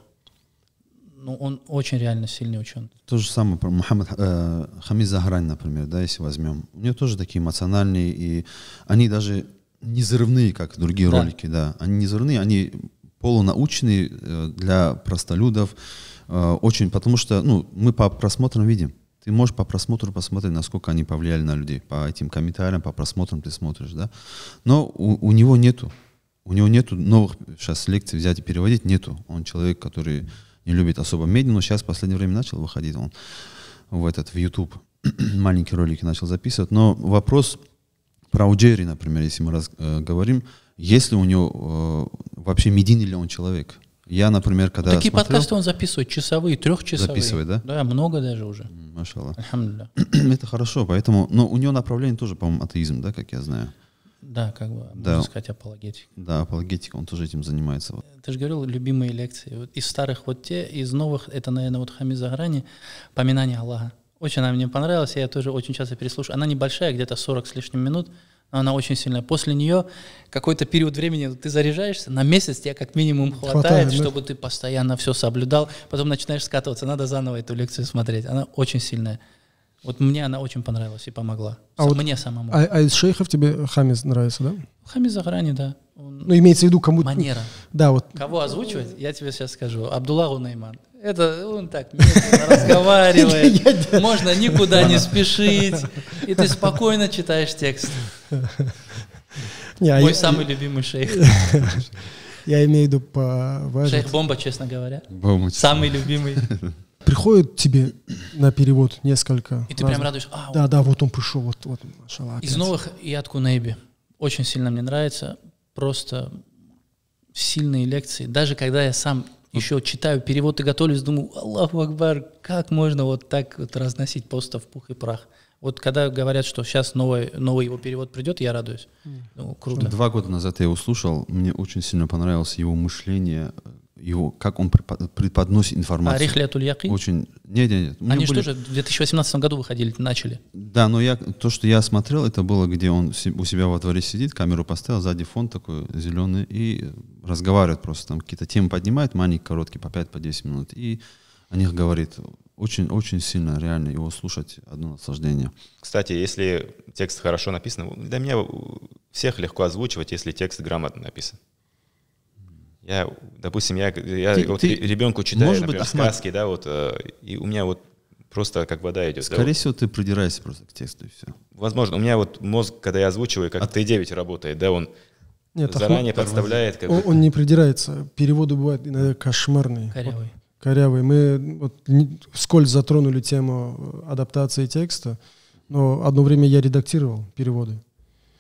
Ну, он очень реально сильный ученый. То же самое про Мухаммад э, Хамид Захрани, например, да, если возьмем. У него тоже такие эмоциональные, и они даже не взрывные, как другие да. ролики, да. Они не взрывные, они полунаучные э, для простолюдов. Э, очень, потому что, ну, мы по просмотрам видим. Ты можешь по просмотру посмотреть, насколько они повлияли на людей. По этим комментариям, по просмотрам ты смотришь, да. Но у, у него нету. У него нету новых сейчас лекций взять и переводить, нету. Он человек, который не любит особо медленно, но сейчас в последнее время начал выходить он в этот, в YouTube. Маленькие ролики начал записывать. Но вопрос про Уджейри, например, если мы раз, э, говорим, есть ли у него э, вообще медийный ли он человек? Я, например, когда Такие смотрел, подкасты он записывает, часовые, трехчасовые. Записывает, да? Да, много даже уже. Машаллах. Это хорошо, поэтому, но у него направление тоже, по-моему, атеизм, да, как я знаю. Да, как бы, да. можно сказать, апологетик. Да, апологетик, он тоже этим занимается. Ты же говорил, любимые лекции. Вот из старых вот те, из новых, это, наверное, вот Хамид Захрани, «Поминание Аллаха». Очень она мне понравилась, я тоже очень часто переслушиваю. Она небольшая, где-то сорок с лишним минут, но она очень сильная. После нее какой-то период времени ты заряжаешься, на месяц тебе как минимум хватает, хватает чтобы да? ты постоянно все соблюдал, потом начинаешь скатываться, надо заново эту лекцию смотреть. Она очень сильная. Вот мне она очень понравилась и помогла. А Сам, вот, мне самому. А, а из шейхов тебе Хамид нравится, да? Хамид Захрани, да. Он... Ну, имеется в виду кому-то... Манера. Да, вот. Кого озвучивать, я тебе сейчас скажу. Абдуллах Унайман. Это он так медленно разговаривает. Можно никуда не спешить. И ты спокойно читаешь текст. Мой самый любимый шейх. Я имею в виду по... Шейх Бомба, честно говоря. Бомба. Самый любимый. Приходит тебе на перевод несколько. И ты разных. Прям радуешься. А, да, да, вот он пришел, вот, вот, машаллах. Из новых Ияд Кунейби. Очень сильно мне нравится. Просто сильные лекции. Даже когда я сам еще читаю перевод и готовлюсь, думаю, Аллаху Акбар, как можно вот так вот разносить просто в пух и прах. Вот когда говорят, что сейчас новый, новый его перевод придет, я радуюсь. Ну, круто. Два года назад я его слушал, мне очень сильно понравилось его мышление, его, как он преподносит информацию. А Рихлятуль Якин? Очень. Нет, нет, нет. Они же были... тоже в две тысячи восемнадцатом году выходили, начали. Да, но я, то, что я смотрел, это было, где он у себя во дворе сидит, камеру поставил, сзади фон такой зеленый, и разговаривает просто, там какие-то темы поднимает, маленькие, короткие, по пять, по десять минут, и о них говорит. Очень-очень сильно, реально, его слушать одно наслаждение. Кстати, если текст хорошо написан, для меня всех легко озвучивать, если текст грамотно написан. Я, допустим, я, я ты, вот ты, ребенку читаю, например, быть, сказки, да, вот, и у меня вот просто как вода идет. Скорее да, всего, вот. Ты придираешься просто к тексту и все. Возможно, у меня вот мозг, когда я озвучиваю, как а Т девять работает, да, он Нет, заранее оху... подставляет. Как он, он не придирается. Переводы бывают иногда кошмарные. Корявый. Вот, корявый. Мы вот, не, вскользь затронули тему адаптации текста, но одно время я редактировал переводы.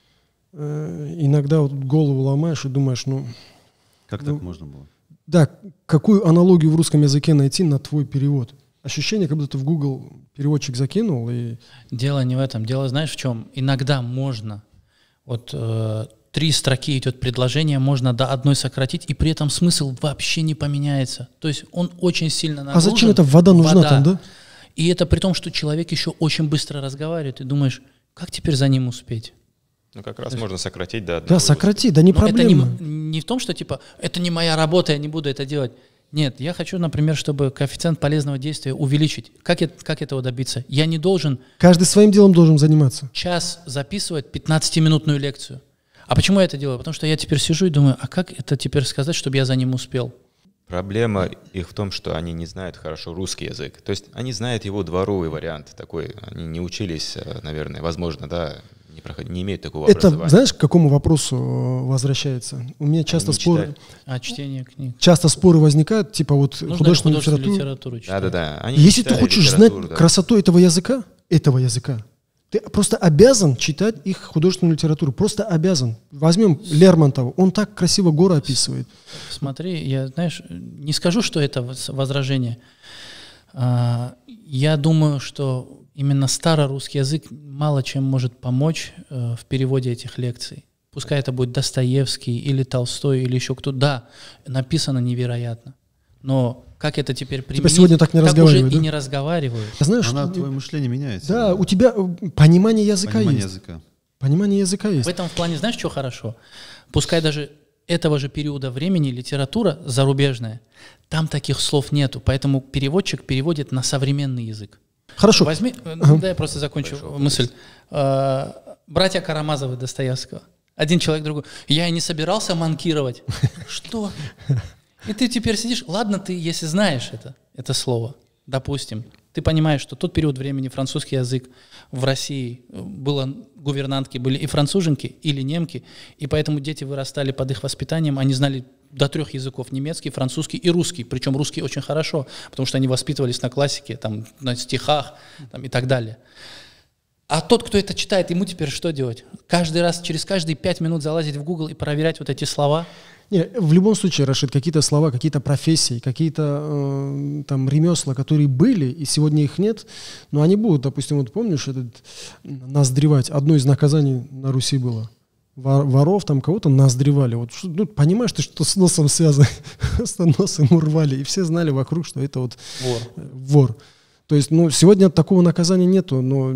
э, иногда вот голову ломаешь и думаешь, ну... Как ну, так можно было? Да, какую аналогию в русском языке найти на твой перевод? Ощущение, как будто ты в Google переводчик закинул и... Дело не в этом. Дело знаешь в чем? Иногда можно. Вот э, три строки идет предложение, можно до одной сократить, и при этом смысл вообще не поменяется. То есть он очень сильно нагружен. А зачем эта вода нужна вода. там, да? И это при том, что человек еще очень быстро разговаривает, и думаешь, как теперь за ним успеть? Ну, как раз можно сократить до одного. Да, сократи, да не Но проблема. это не, не в том, что типа, это не моя работа, я не буду это делать. Нет, я хочу, например, чтобы коэффициент полезного действия увеличить. Как, это, как этого добиться? Я не должен Каждый своим делом должен заниматься. час записывать пятнадцатиминутную лекцию. А почему я это делаю? Потому что я теперь сижу и думаю, а как это теперь сказать, чтобы я за ним успел? Проблема их в том, что они не знают хорошо русский язык. То есть они знают его дворовый вариант такой. Они не учились, наверное, возможно, да, не, проход... не имеют такого Это, образования. знаешь, к какому вопросу возвращается? У меня часто не споры, читают. А чтение книг. часто споры возникают, типа вот Нужно художественную художественную литературу. литературу читать. Да-да-да. Они Если ты читали хочешь знать литературу, да. красоту этого языка, этого языка, ты просто обязан читать их художественную литературу. Просто обязан. Возьмем Лермонтова. Он так красиво горы описывает. Смотри, я, знаешь, не скажу, что это воз- возражение. А, Я думаю, что именно старорусский язык мало чем может помочь э, в переводе этих лекций. Пускай это будет Достоевский или Толстой или еще кто-то. Да, написано невероятно. Но как это теперь применить? сегодня так не разговаривают, уже да? и не разговаривают. Знаешь, Она, что- твое мышление меняется. да, у тебя э, понимание языка Понимание есть. языка. Понимание языка В есть. этом плане, знаешь, что хорошо? Пускай даже этого же периода времени литература зарубежная, там таких слов нету, поэтому переводчик переводит на современный язык. Хорошо. Возьми, э, Ага. да, я просто закончу Большой мысль. Э, Братья Карамазовы Достоевского. Один человек другой. Я и не собирался манкировать. Что? И ты теперь сидишь, ладно, ты, если знаешь это, это слово, допустим, ты понимаешь, что тот период времени французский язык в России было, гувернантки были и француженки, или немки, и поэтому дети вырастали под их воспитанием, они знали до трех языков: немецкий, французский и русский, причем русский очень хорошо, потому что они воспитывались на классике, там, на стихах там, и так далее. А тот, кто это читает, ему теперь что делать? Каждый раз, через каждые пять минут залазить в Google и проверять вот эти слова? Не, в любом случае, Рашид, какие-то слова, какие-то профессии, какие-то э, там ремесла, которые были, и сегодня их нет, но они будут. Допустим, вот помнишь, этот ноздревать, одно из наказаний на Руси было. Вор- Воров там кого-то ноздревали. Вот, что- ну, понимаешь ты, что с носом связано? Просто нос ему рвали, и все знали вокруг, что это вот Вор. э, вор. То есть, ну, сегодня такого наказания нету, но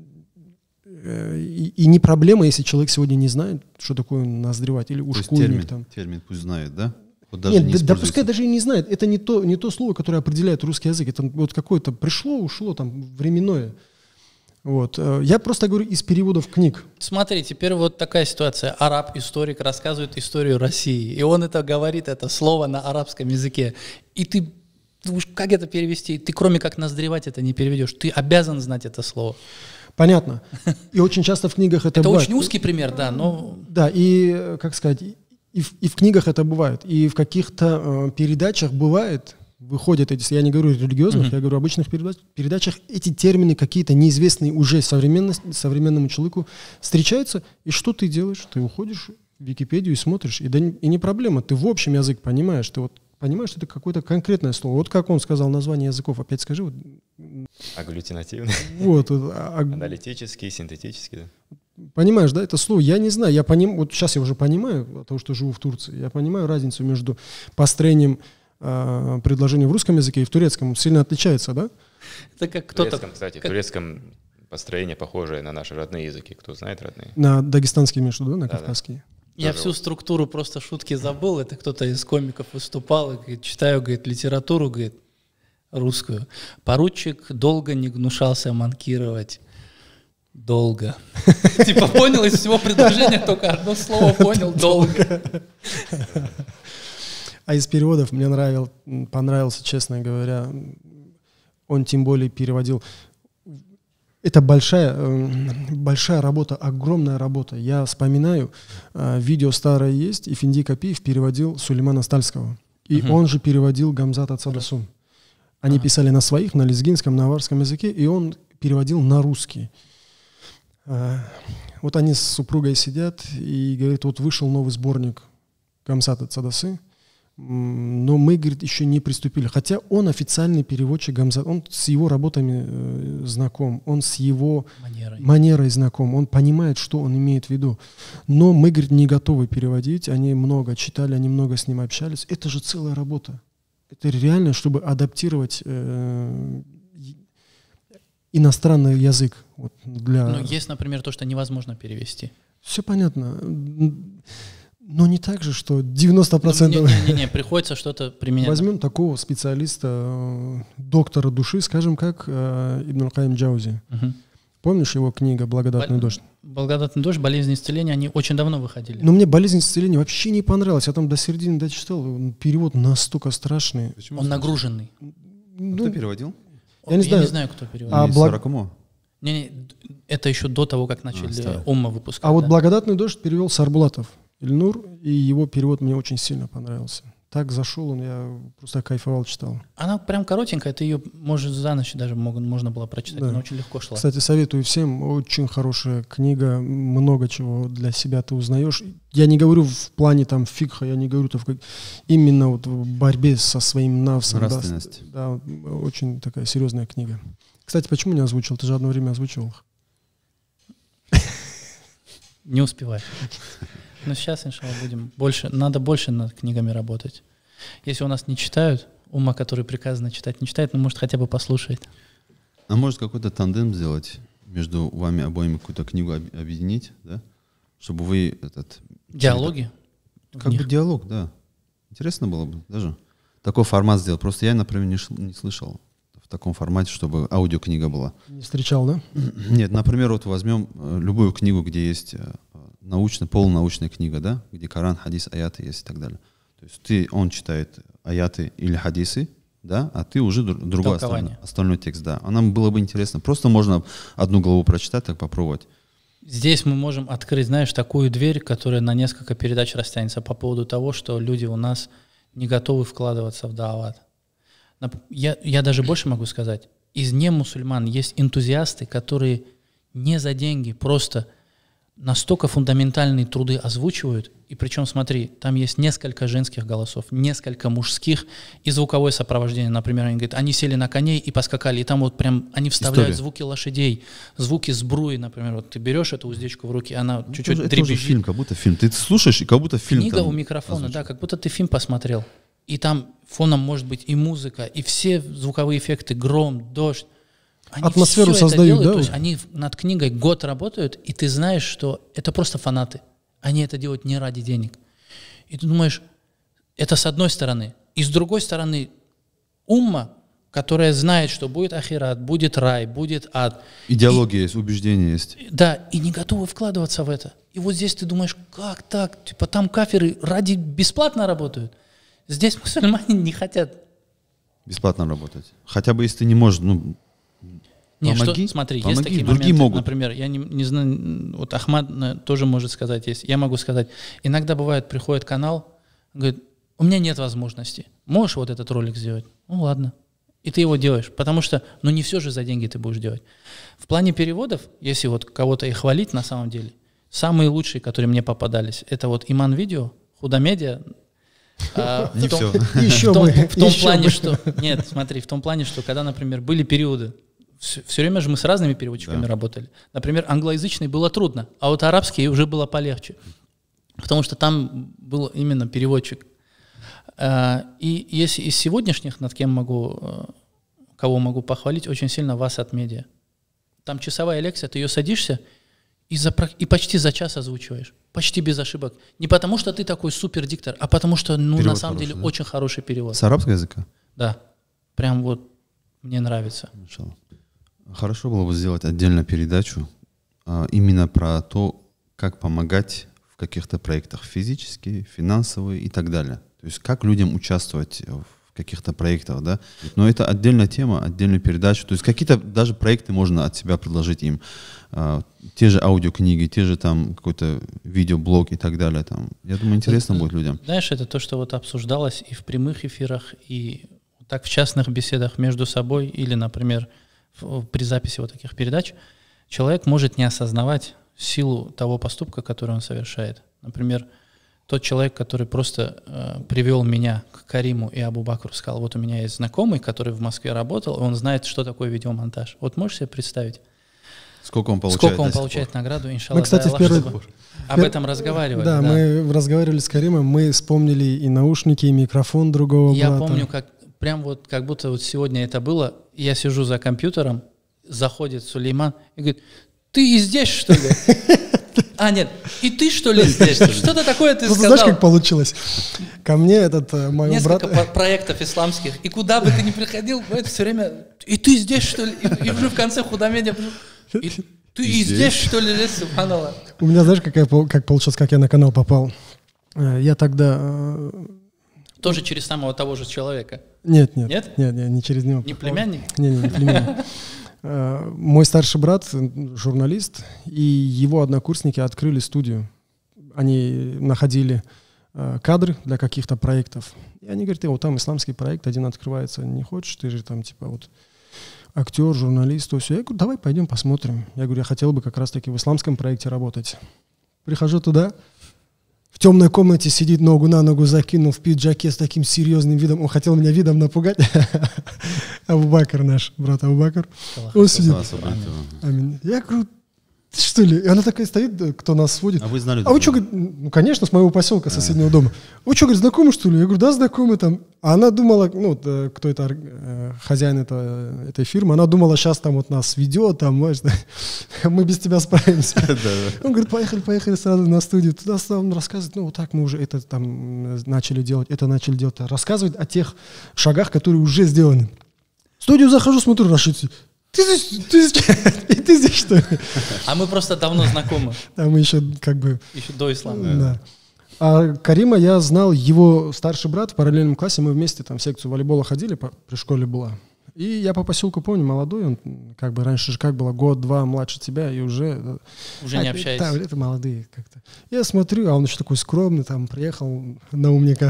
э, и, и не проблема, если человек сегодня не знает, что такое ноздревать, или То есть ушкуйник термин, там. термин пусть знает, да? Вот даже Нет, не да, да используется. пускай даже и не знает. Это не то, не то слово, которое определяет русский язык. Это вот какое-то пришло, ушло, там, временное. Вот. Э, Я просто говорю из переводов книг. Смотри, теперь вот такая ситуация. Араб-историк рассказывает историю России, и он это говорит, это слово на арабском языке. И ты думаешь, как это перевести? Ты кроме как ноздревать это не переведешь. Ты обязан знать это слово. Понятно. И очень часто в книгах это Это бывает. очень узкий пример, да, но Да, и, э, как сказать, и в, и в книгах это бывает. И в каких-то э, передачах бывает, выходят эти, я не говорю религиозных, Мгм. я говорю обычных передач, передачах, эти термины какие-то неизвестные уже современности- современному человеку встречаются, и что ты делаешь? Ты уходишь в Википедию и смотришь, и, да, не- и не проблема, ты в общем язык понимаешь, ты вот понимаешь, что это какое-то конкретное слово. Вот как он сказал название языков, опять скажи. Вот, Агглютинативный, вот, вот, а- а- аналитический, синтетический. Да. понимаешь, да, это слово, я не знаю, я поним, вот сейчас я уже понимаю, потому что живу в Турции, я понимаю разницу между построением э, предложения в русском языке и в турецком, сильно отличается, да? это как В кто-то... турецком, кстати, в как- турецком построение похожее на наши родные языки. Кто знает родные? На дагестанский между, да, на Да-да. кавказский. Я Тоже всю вот. структуру просто шутки забыл. Это кто-то из комиков выступал и говорит, читаю, говорит, литературу, говорит, русскую. Поручик долго не гнушался манкировать. Долго. Типа понял из всего предложения только одно слово понял. Долго. А из переводов мне нравил, м, понравился, честно говоря, он тем более переводил. Это большая, эм, большая работа, огромная работа. Я вспоминаю, э, видео старое есть, и Финди Капиев переводил Сулеймана Стальского. И Мгм. он же переводил Гамзата Цадасун. Они Ага. писали на своих, на лезгинском, на аварском языке, и он переводил на русский. Вот они с супругой сидят и говорят, вот вышел новый сборник Гамзата Цадасы, но мы, говорит, еще не приступили. Хотя он официальный переводчик Гамзата, он с его работами э, знаком, он с его манерой. манерой знаком, он понимает, что он имеет в виду. Но мы, говорит, не готовы переводить, они много читали, они много с ним общались. Это же целая работа. Это реально, чтобы адаптировать э, иностранный язык. Вот, для... Ну, есть, например, то, что невозможно перевести. Все понятно. Но не так же, что девяносто процентов... Не-не-не, приходится что-то применять. Возьмем такого специалиста, доктора души, скажем, как Ибн аль-Каим Джаузи. Угу. Помнишь его книга «Благодатный Бол... дождь»? «Благодатный дождь», «Болезнь исцеления», они очень давно выходили. Но мне «Болезнь исцеления» вообще не понравилась. Я там до середины дочитал. Перевод настолько страшный. Почему? Он нагруженный. Ну, кто переводил? Я не, я знаю. не знаю, кто переводил. А благ... Не-не, это еще до того, как начали а, Умма выпускать. А да? Вот «Благодатный дождь» перевел Сарбулатов Ильнур, и его перевод мне очень сильно понравился. Так зашел он, я просто кайфовал, читал. Она прям коротенькая, ты ее, может, за ночь даже мог, можно было прочитать, да. Она очень легко шла. Кстати, советую всем, очень хорошая книга, много чего для себя ты узнаешь. Я не говорю в плане там фикха, я не говорю в как... именно вот в борьбе со своим навсом. Нравственность. Да, да, очень такая серьезная книга. Кстати, почему не озвучил? Ты же одно время озвучивал их. Не успеваешь. Но сейчас, иншалла, будем больше, надо больше над книгами работать. Если у нас не читают, Умма, который приказано читать, не читает, ну, может, хотя бы послушает. А может, какой-то тандем сделать, между вами обоими какую-то книгу объединить, да? Чтобы вы этот... Диалоги? Как бы диалог, да. Интересно было бы даже. Такой формат сделать. Просто я, например, не, не слышал в таком формате, чтобы аудиокнига была. Не встречал, да? Нет, например, вот возьмем любую книгу, где есть научная, полунаучная книга, да, где Коран, хадис, аяты есть и так далее. То есть ты, он читает аяты или хадисы, да, а ты уже другой остальной, остальной текст, да. А нам было бы интересно. Просто можно одну главу прочитать, так попробовать. Здесь мы можем открыть, знаешь, такую дверь, которая на несколько передач растянется по поводу того, что люди у нас не готовы вкладываться в даават. Я, я даже больше могу сказать. Из немусульман есть энтузиасты, которые не за деньги, просто настолько фундаментальные труды озвучивают, и причем, смотри, там есть несколько женских голосов, несколько мужских и звуковое сопровождение. Например, они говорят, они сели на коней и поскакали, и там вот прям они вставляют История. звуки лошадей, звуки сбруи, например. Вот ты берешь эту уздечку в руки, она ну, чуть-чуть это дребезжит. Это фильм, как будто фильм. Ты слушаешь, и как будто фильм. Книга у микрофона, озвучит. Да, как будто ты фильм посмотрел. И там фоном может быть и музыка, и все звуковые эффекты, гром, дождь. Они атмосферу создают, да? То есть они над книгой год работают, и ты знаешь, что это просто фанаты. Они это делают не ради денег. И ты думаешь, это с одной стороны. И с другой стороны, умма, которая знает, что будет ахират, будет рай, будет ад. Идеология и, есть, убеждения есть. Да, и не готовы вкладываться в это. И вот здесь ты думаешь, как так? Типа там кафиры ради бесплатно работают. Здесь мусульмане не хотят. Бесплатно работать. Хотя бы если ты не можешь, ну... Нет, помоги, что, смотри, помоги, есть такие другие моменты, могут. Например, я не, не знаю, вот Ахмад тоже может сказать, есть, я могу сказать, иногда бывает, приходит канал, говорит, у меня нет возможности, можешь вот этот ролик сделать? Ну ладно, и ты его делаешь, потому что, ну не все же за деньги ты будешь делать. В плане переводов, если вот кого-то и хвалить на самом деле, самые лучшие, которые мне попадались, это вот Иман Видео, Худамедиа. Не все. В том, в том плане, что... Нет, смотри, в том плане, что когда, например, были периоды, все, все время же мы с разными переводчиками да. работали. Например, англоязычный было трудно, а вот арабский уже было полегче. Потому что там был именно переводчик. И если из сегодняшних, над кем могу, кого могу похвалить, очень сильно Васат Медиа. Там часовая лекция, ты ее садишься и, за, и почти за час озвучиваешь. Почти без ошибок. Не потому, что ты такой супердиктор, а потому, что ну, на самом хороший, деле да? очень хороший перевод. С арабского языка? Да. Прям вот мне нравится. Хорошо было бы сделать отдельную передачу а, именно про то, как помогать в каких-то проектах физически, финансовые и так далее. То есть как людям участвовать в каких-то проектах, да. Но это отдельная тема, отдельная передача. То есть какие-то даже проекты можно от себя предложить им. А, те же аудиокниги, те же там какой-то видеоблог и так далее. Там. Я думаю, интересно это, будет людям. Знаешь, это то, что вот обсуждалось и в прямых эфирах, и так в частных беседах между собой или, например, в, при записи вот таких передач. человек может не осознавать силу того поступка, который он совершает. Например, тот человек, который просто э, привел меня к Кариму и Абу Бакру, сказал, вот у меня есть знакомый, который в Москве работал, он знает, что такое видеомонтаж. Вот можешь себе представить? Сколько он получает? Сколько он получает награду, иншаллах. Мы, кстати, в первый... Об этом разговаривали. Да, да, мы разговаривали с Каримом, мы вспомнили и наушники, и микрофон другого Я брата. помню, как прям вот как будто вот сегодня это было, я сижу за компьютером, заходит Сулейман и говорит, ты и здесь, что ли? А, нет, и ты, что ли, здесь? Что-то такое ты Ну, ты сказал. знаешь, как получилось? Ко мне этот э, мой брат... Несколько по- проектов исламских, и куда бы ты ни приходил, это все время, и ты здесь, что ли? И, и уже в конце худомедия, и ты и здесь, что ли, лез, субханаллах. У меня, знаешь, какая, пол- как получилось, как я на канал попал? Э, Я тогда... э, Тоже через самого того же человека. Нет, нет, Нет? нет, нет, не через него. Не попал. племянник? Не, не, не племянник. Э, Мой старший брат, журналист, и его однокурсники открыли студию. Они находили э, кадры для каких-то проектов. И они говорят, «Э, вот там исламский проект один открывается, не хочешь, ты же там типа вот актер, журналист, то все. Я говорю, давай пойдем посмотрим. Я говорю, я хотел бы как раз-таки в исламском проекте работать. Прихожу туда, в темной комнате сидит, ногу на ногу закинул, в пиджаке с таким серьезным видом. Он хотел меня видом напугать. Абу Бакр наш, брат Абу Бакр. Он сидит. Аминь. Я говорю, ты что ли? И она такая стоит, кто нас сводит. А вы знали? А вы что, говорит, ну, конечно, с моего поселка, соседнего дома. Вы что, говорит, знакомы, что ли? Я говорю, да, знакомы там. А она думала, ну, вот, э, кто это, э, хозяин это, этой фирмы, она думала, сейчас там вот нас ведет, там, знаешь, мы без тебя справимся. Он говорит, поехали, поехали сразу на студию. Туда он рассказывает, ну, вот так мы уже это там начали делать, это начали делать. Рассказывает о тех шагах, которые уже сделаны. В студию захожу, смотрю, Рашид, ты здесь, ты здесь, и ты здесь, что ли? А мы просто давно знакомы, А мы еще как бы... еще до ислама. Да. А Карима я знал, его старший брат в параллельном классе, мы вместе там в секцию волейбола ходили, по, при школе была. И я по поселку помню, молодой, он как бы раньше же как было, год-два младше тебя, и уже... Уже не общаетесь. Да, это молодые как-то. Я смотрю, а он еще такой скромный, там, приехал на умниках.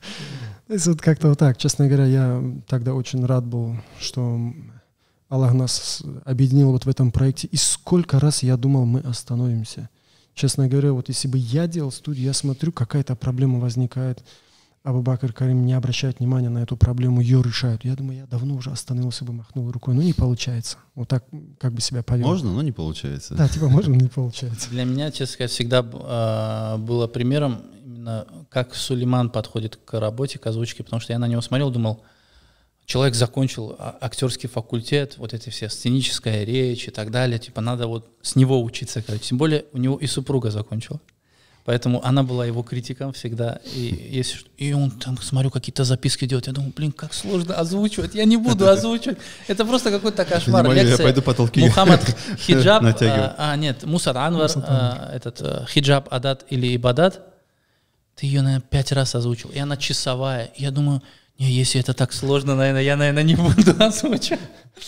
То есть вот как-то вот так. Честно говоря, я тогда очень рад был, что Аллах нас объединил вот в этом проекте. И сколько раз я думал, мы остановимся. Честно говоря, вот если бы я делал студию, я смотрю, какая-то проблема возникает. Абу Бакр, Карим не обращают внимания на эту проблему, ее решают. Я думаю, я давно уже остановился бы, махнул рукой. Но не получается. Вот так как бы себя повел. Можно, но не получается. Да, типа можно, но не получается. Для меня, честно сказать, всегда э, было примером именно как Сулейман подходит к работе, к озвучке, потому что я на него смотрел, думал, человек закончил актерский факультет, вот эти все сценическая речь и так далее, типа надо вот с него учиться, короче. Тем более у него и супруга закончила. Поэтому она была его критиком всегда. И, если, и он там, смотрю, какие-то записки делает. Я думаю, блин, как сложно озвучивать. Я не буду озвучивать. Это просто какой-то кошмар. Я пойду потолки Мухаммад Хиджаб, натягивать. а, а нет, Мусар Анвар, а, этот а, Хиджаб Адат или Ибадат. Ты ее, наверное, пять раз озвучил. И она часовая. Я думаю, не, если это так сложно, наверное, я, наверное, не буду озвучивать.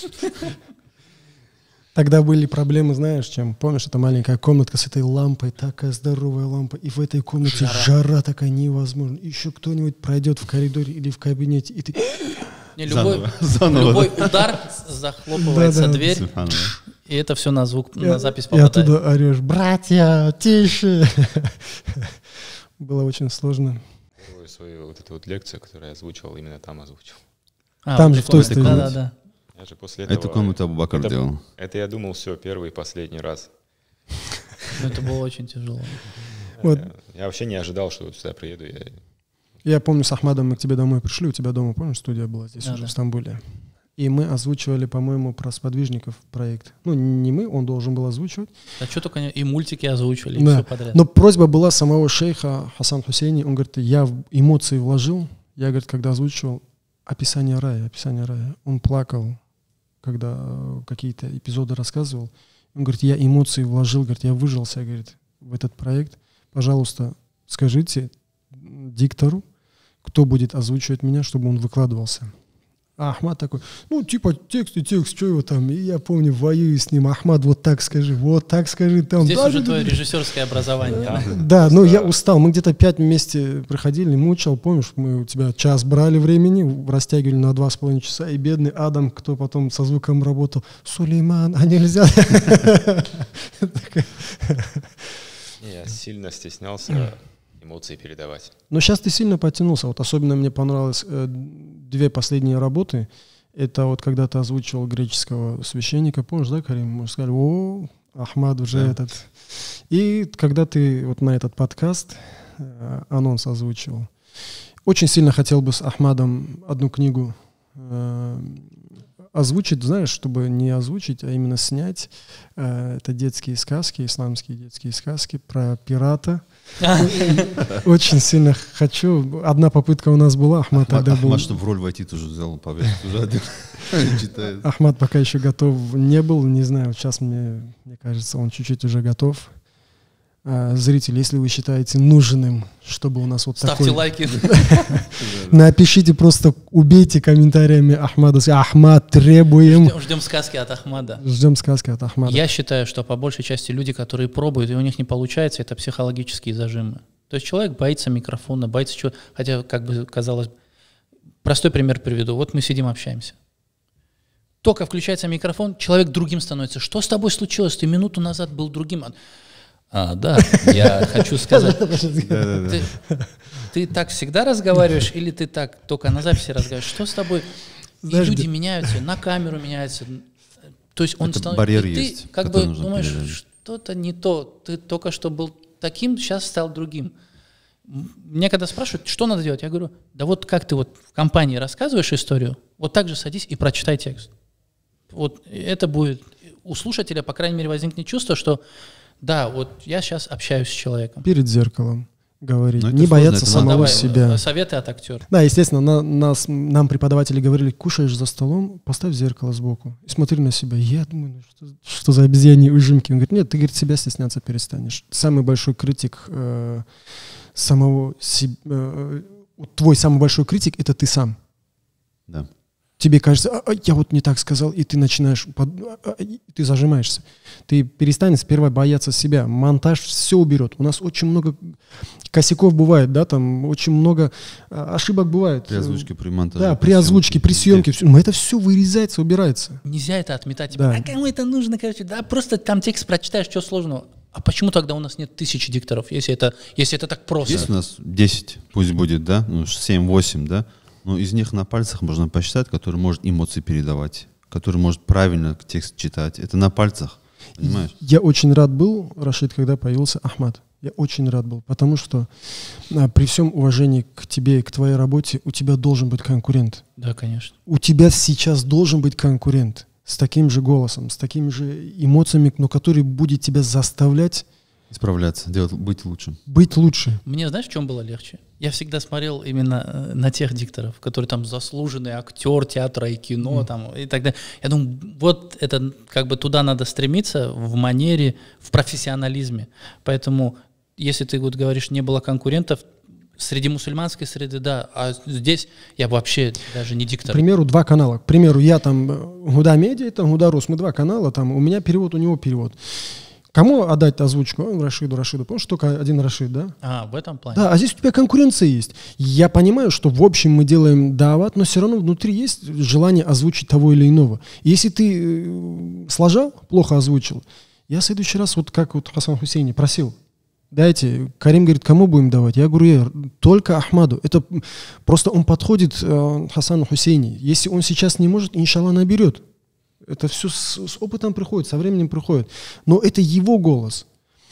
Тогда были проблемы, знаешь, чем? Помнишь, это маленькая комнатка с этой лампой, такая здоровая лампа, и в этой комнате жара, жара такая невозможная. Еще кто-нибудь пройдет в коридоре или в кабинете, и ты... Не, любой, Заново. Заново. любой удар захлопывается Да, да. дверь, и это все на звук, И- на запись И попадает. оттуда орешь, братья, тише. Было очень сложно. Первую свою вот эту вот лекцию, которую я озвучивал, именно там озвучил. А, Там вот же ты в той помнишь. студии. Да, да, да. Я же после этого... Эту комнату Абу Бакр это, делал. это я думал, все, первый и последний раз. Но это было очень тяжело. Вот. Я, я вообще не ожидал, что вот сюда приеду. Я... Я помню, с Ахмадом мы к тебе домой пришли, у тебя дома, помнишь, студия была здесь Да, уже да. в Стамбуле. И мы озвучивали, по-моему, про сподвижников проект. Ну, не мы, он должен был озвучивать. А что только не- и мультики озвучивали, и Да. все подряд. Но просьба была самого шейха Хасан Хусейни. Он говорит, я в эмоции вложил. Я, говорит, когда озвучивал описание рая, описание рая, он плакал, когда э, какие-то эпизоды рассказывал. Он говорит, я эмоции вложил, говорит, я выжился, говорит, в этот проект. Пожалуйста, скажите диктору, кто будет озвучивать меня, чтобы он выкладывался. А Ахмад такой, ну, типа, текст и текст, что его там? И я помню, воюю с ним. Ахмад, вот так скажи, вот так скажи. Там. Здесь да, уже да, твое да. режиссерское образование. Да, да ну я устал. Мы где-то пять вместе проходили, мучил. Помнишь, мы у тебя час брали времени, растягивали на два с половиной часа. И бедный Адам, кто потом со звуком работал, Сулейман, а нельзя? Я сильно стеснялся эмоции передавать. Но сейчас ты сильно подтянулся. Вот особенно мне понравилось э, две последние работы. Это вот когда ты озвучивал греческого священника, помнишь, да, Карим? Мы сказали, о, Ахмад уже да. этот. И когда ты вот на этот подкаст э, анонс озвучивал. Очень сильно хотел бы с Ахмадом одну книгу э, озвучить, знаешь, чтобы не озвучить, а именно снять. Э, это детские сказки, исламские детские сказки про пирата. Очень сильно хочу. Одна попытка у нас была. Ахмад, Ахмад, тогда Ахмад был... чтобы в роль войти, тоже взял повестку. Уже один читает. Ахмад пока еще готов не был. Не знаю, сейчас мне, мне кажется, он чуть-чуть уже готов. А, зрители, если вы считаете нужным, чтобы у нас вот ставьте такой... лайки. Напишите просто, убейте комментариями Ахмада. Ахмад, требуем. Ждем, ждем сказки от Ахмада. Ждем сказки от Ахмада. Я считаю, что по большей части люди, которые пробуют, и у них не получается, это психологические зажимы. То есть человек боится микрофона, боится чего. Хотя, как бы казалось, простой пример приведу. Вот мы сидим, общаемся. Только включается микрофон, человек другим становится. Что с тобой случилось? Ты минуту назад был другим. А, да, я хочу сказать, ты, ты так всегда разговариваешь или ты так только на записи разговариваешь? Что с тобой? И Знаешь, люди где... меняются, на камеру меняются. То есть он становится... Барьер ты есть, как бы думаешь, пережить. что-то не то. Ты только что был таким, сейчас стал другим. Мне когда спрашивают, что надо делать, я говорю, да вот как ты вот в компании рассказываешь историю, вот так же садись и прочитай текст. Вот это будет... У слушателя, по крайней мере, возникнет чувство, что да, вот я сейчас общаюсь с человеком. Перед зеркалом говорить, Но не сложно, бояться это самого Давай, себя. Советы от актера. Да, естественно, на, нас, нам преподаватели говорили, кушаешь за столом, поставь зеркало сбоку и смотри на себя. Я думаю, ну, что, что за обезьяньи ужимки? Он говорит, нет, ты, говорит, себя стесняться перестанешь. Самый большой критик э, самого себя, э, твой самый большой критик — это ты сам. Да. Тебе кажется, а, а, я вот не так сказал, и ты начинаешь, под, а, а, и ты зажимаешься. Ты перестанешь сперва бояться себя. Монтаж все уберет. У нас очень много косяков бывает, да, там очень много а, ошибок бывает. При озвучке, при монтаже. Да, при озвучке, при съемке. Все, это все вырезается, убирается. Нельзя это отметать. Да. А кому это нужно, короче? Да, просто там текст прочитаешь, что сложного. А почему тогда у нас нет тысячи дикторов, если это, если это так просто? Есть у нас десять, пусть будет, да, ну, семь-восемь, да, но из них на пальцах можно посчитать, который может эмоции передавать, который может правильно текст читать. Это на пальцах, понимаешь? Я очень рад был, Рашид, когда появился Ахмад. Я очень рад был, потому что а, при всем уважении к тебе и к твоей работе у тебя должен быть конкурент. Да, конечно. У тебя сейчас должен быть конкурент с таким же голосом, с такими же эмоциями, но который будет тебя заставлять Исправляться, делать, быть лучшим. быть лучше. Мне знаешь, в чем было легче? Я всегда смотрел именно э, на тех дикторов, которые там заслуженный актер театра и кино, mm. там, и так далее. Я думаю, вот это как бы туда надо стремиться в манере, в профессионализме. Поэтому, если ты вот говоришь, не было конкурентов, среди мусульманской среды, да, а здесь я вообще даже не диктор. К примеру, два канала. К примеру, я там Гуда Медиа, там Гуда Рус, мы два канала, там у меня перевод, у него перевод. Кому отдать озвучку? Ну, Рашиду, Рашиду. Помнишь, только один Рашид, да? А, в этом плане. Да, а здесь у тебя конкуренция есть. Я понимаю, что в общем мы делаем дават, но все равно внутри есть желание озвучить того или иного. И если ты э, сложал, плохо озвучил, я в следующий раз, вот как вот Хасан Хусейни просил, дайте. Карим говорит, кому будем давать? Я говорю, я, только Ахмаду. Это просто он подходит э, Хасану Хусейни. Если он сейчас не может, иншаллах наберет. Это все с, с опытом приходит, со временем приходит. Но это его голос.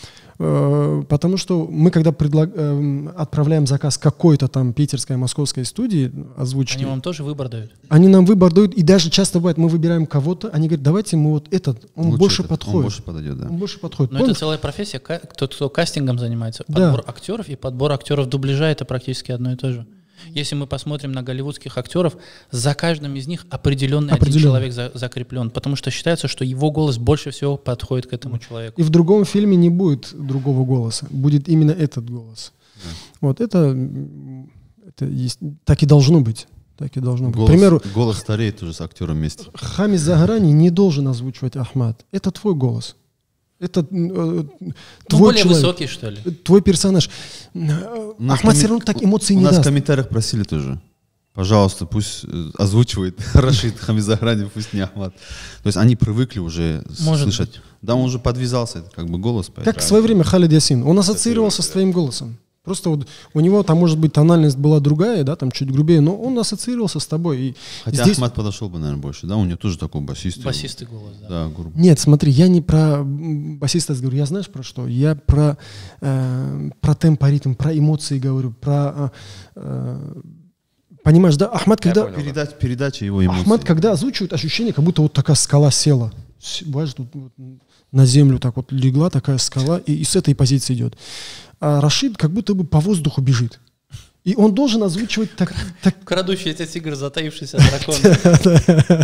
Э, потому что мы, когда предлаг, э, отправляем заказ какой-то там питерской, московской студии озвучки, Они вам тоже выбор дают? они нам выбор дают. И даже часто бывает, мы выбираем кого-то, они говорят, давайте мы вот этот, он Лучше больше этот, подходит. Он больше подойдет, да. Он больше подходит. Но Помнишь? это целая профессия. Ка- Тот, кто кастингом занимается. Да. Подбор актеров и подбор актеров дубляжа — это практически одно и то же. Если мы посмотрим на голливудских актеров, за каждым из них определенный один человек за, закреплен, потому что считается, что его голос больше всего подходит к этому человеку. И в другом фильме не будет другого голоса, будет именно этот голос. Да. Вот это, это есть, так и должно быть. Так и должно быть. Голос, К примеру, голос стареет уже с актером вместе. Хамис Заграни не должен озвучивать Ахмад. Это твой голос. Это э, Ну, твой более человек, высокий, что ли. твой персонаж. нас Ахмад коми- все равно так эмоций У не нас в даст. комментариях просили тоже. Пожалуйста, пусть э, озвучивает Рашид Хамис Заграни, пусть не Ахмад. То есть они привыкли уже с- Может слышать. быть. Да, он уже подвязался, это как бы голос. Как поэтому- в свое время Халид Ясин. Он ассоциировался с твоим голосом. Просто вот у него там, может быть, тональность была другая, да, там чуть грубее, но он ассоциировался с тобой. И Хотя здесь... Ахмад подошел бы, наверное, больше. Да, у него тоже такой басистый. Басистый голос, да. Да, грубо. Нет, смотри, я не про басиста говорю, я знаешь про что? Я про, э, про темп, ритм, про эмоции говорю, про... Э, э, понимаешь, да, Ахмад, когда... понял. Передача, передача его эмоций. Ахмад, когда озвучивает, ощущение, как будто вот такая скала села. С- Бываешь, тут вот на землю так вот легла такая скала, и, и с этой позиции идет. А Рашид как будто бы по воздуху бежит. И он должен озвучивать так... так Крадущийся тигр, затаившийся дракон.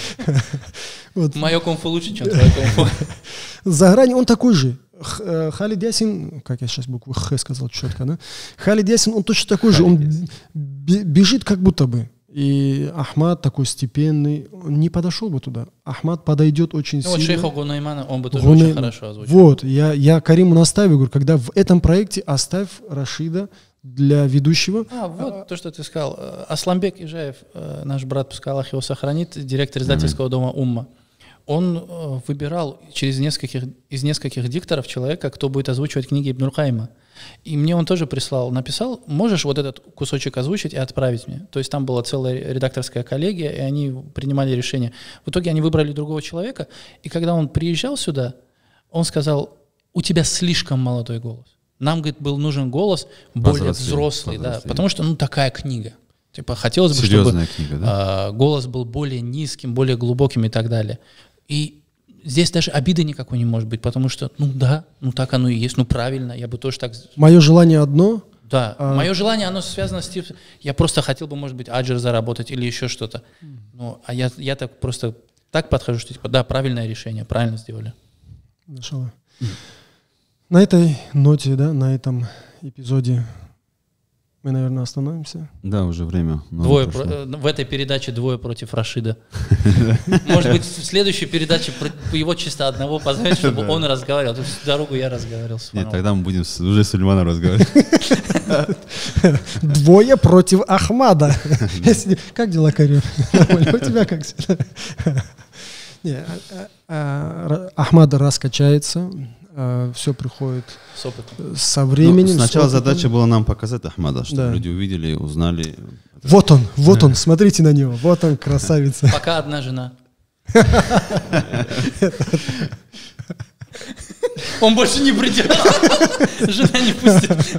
вот. Мое кунг-фу лучше, чем твое кунг-фу. За грани он такой же. Х- э, Халид Ясин, как я сейчас букву Х сказал четко, да? Халид Ясин, он точно такой же. Он бе- бежит как будто бы. И Ахмад такой степенный, он не подошел бы туда. Ахмад подойдет очень Ну вот сильно. шейха Гунаймана, он бы тоже Гунай- очень хорошо озвучил. Вот, я, я Кариму наставил, говорю, когда в этом проекте оставь Рашида для ведущего. А, вот то, что ты сказал. Э, Асламбек Ижаев, э, наш брат, пускай Аллах его сохранит, директор издательского дома «Умма», он э, выбирал через нескольких, из нескольких дикторов человека, кто будет озвучивать книги Ибн Рухайма. И мне он тоже прислал, написал, можешь вот этот кусочек озвучить и отправить мне. То есть там была целая редакторская коллегия, и они принимали решение. В итоге они выбрали другого человека, и когда он приезжал сюда, он сказал, у тебя слишком молодой голос. Нам, говорит, был нужен голос более Повзрослее, взрослый, да, повзрослее. потому что, ну, такая книга. Типа хотелось бы, Серьезная чтобы книга, да? а, голос был более низким, более глубоким и так далее. И здесь даже обиды никакой не может быть, потому что, ну да, ну так оно и есть, ну правильно, я бы тоже так... Мое желание одно. Да, А- мое желание, оно связано с тем, я просто хотел бы, может быть, аджир заработать или еще что-то. Ну, а я, я так просто так подхожу, что типа, да, правильное решение, правильно сделали. Машаллах. На этой ноте, да, на этом эпизоде мы, наверное, остановимся. Да, уже время. много Двое прошло. про- э, в этой передаче двое против Рашида. Может быть, в следующей передаче про- его чисто одного позвать, чтобы он разговаривал. Тут всю дорогу я разговаривал с Нет, Фаном. тогда мы будем с- уже с Сульманом разговаривать. Двое против Ахмада. Если- Как дела, Карим? Нормально? У тебя как всегда? Не, а- а- а, Ра- Ахмад раскачается, все приходит С опытом. со Ну, временем. с Сначала опытом. задача была нам показать Ахмада, чтобы Да. люди увидели, узнали. Вот он, вот он, смотрите на него, вот он, красавица. Пока одна жена. Он больше не придет. Жена не пустит.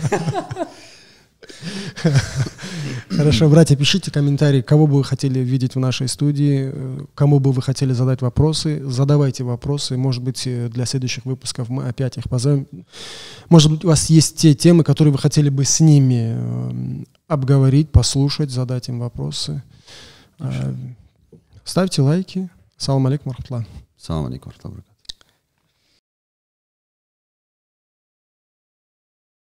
Хорошо, братья, пишите комментарии, кого бы вы хотели видеть в нашей студии, э, кому бы вы хотели задать вопросы. Задавайте вопросы, может быть, э, для следующих выпусков мы опять их позовем. Может быть, у вас есть те темы, которые вы хотели бы с ними э, обговорить, послушать, задать им вопросы. Э, Ставьте лайки. Салам алейкум, рахматуллах. Салам алейкум.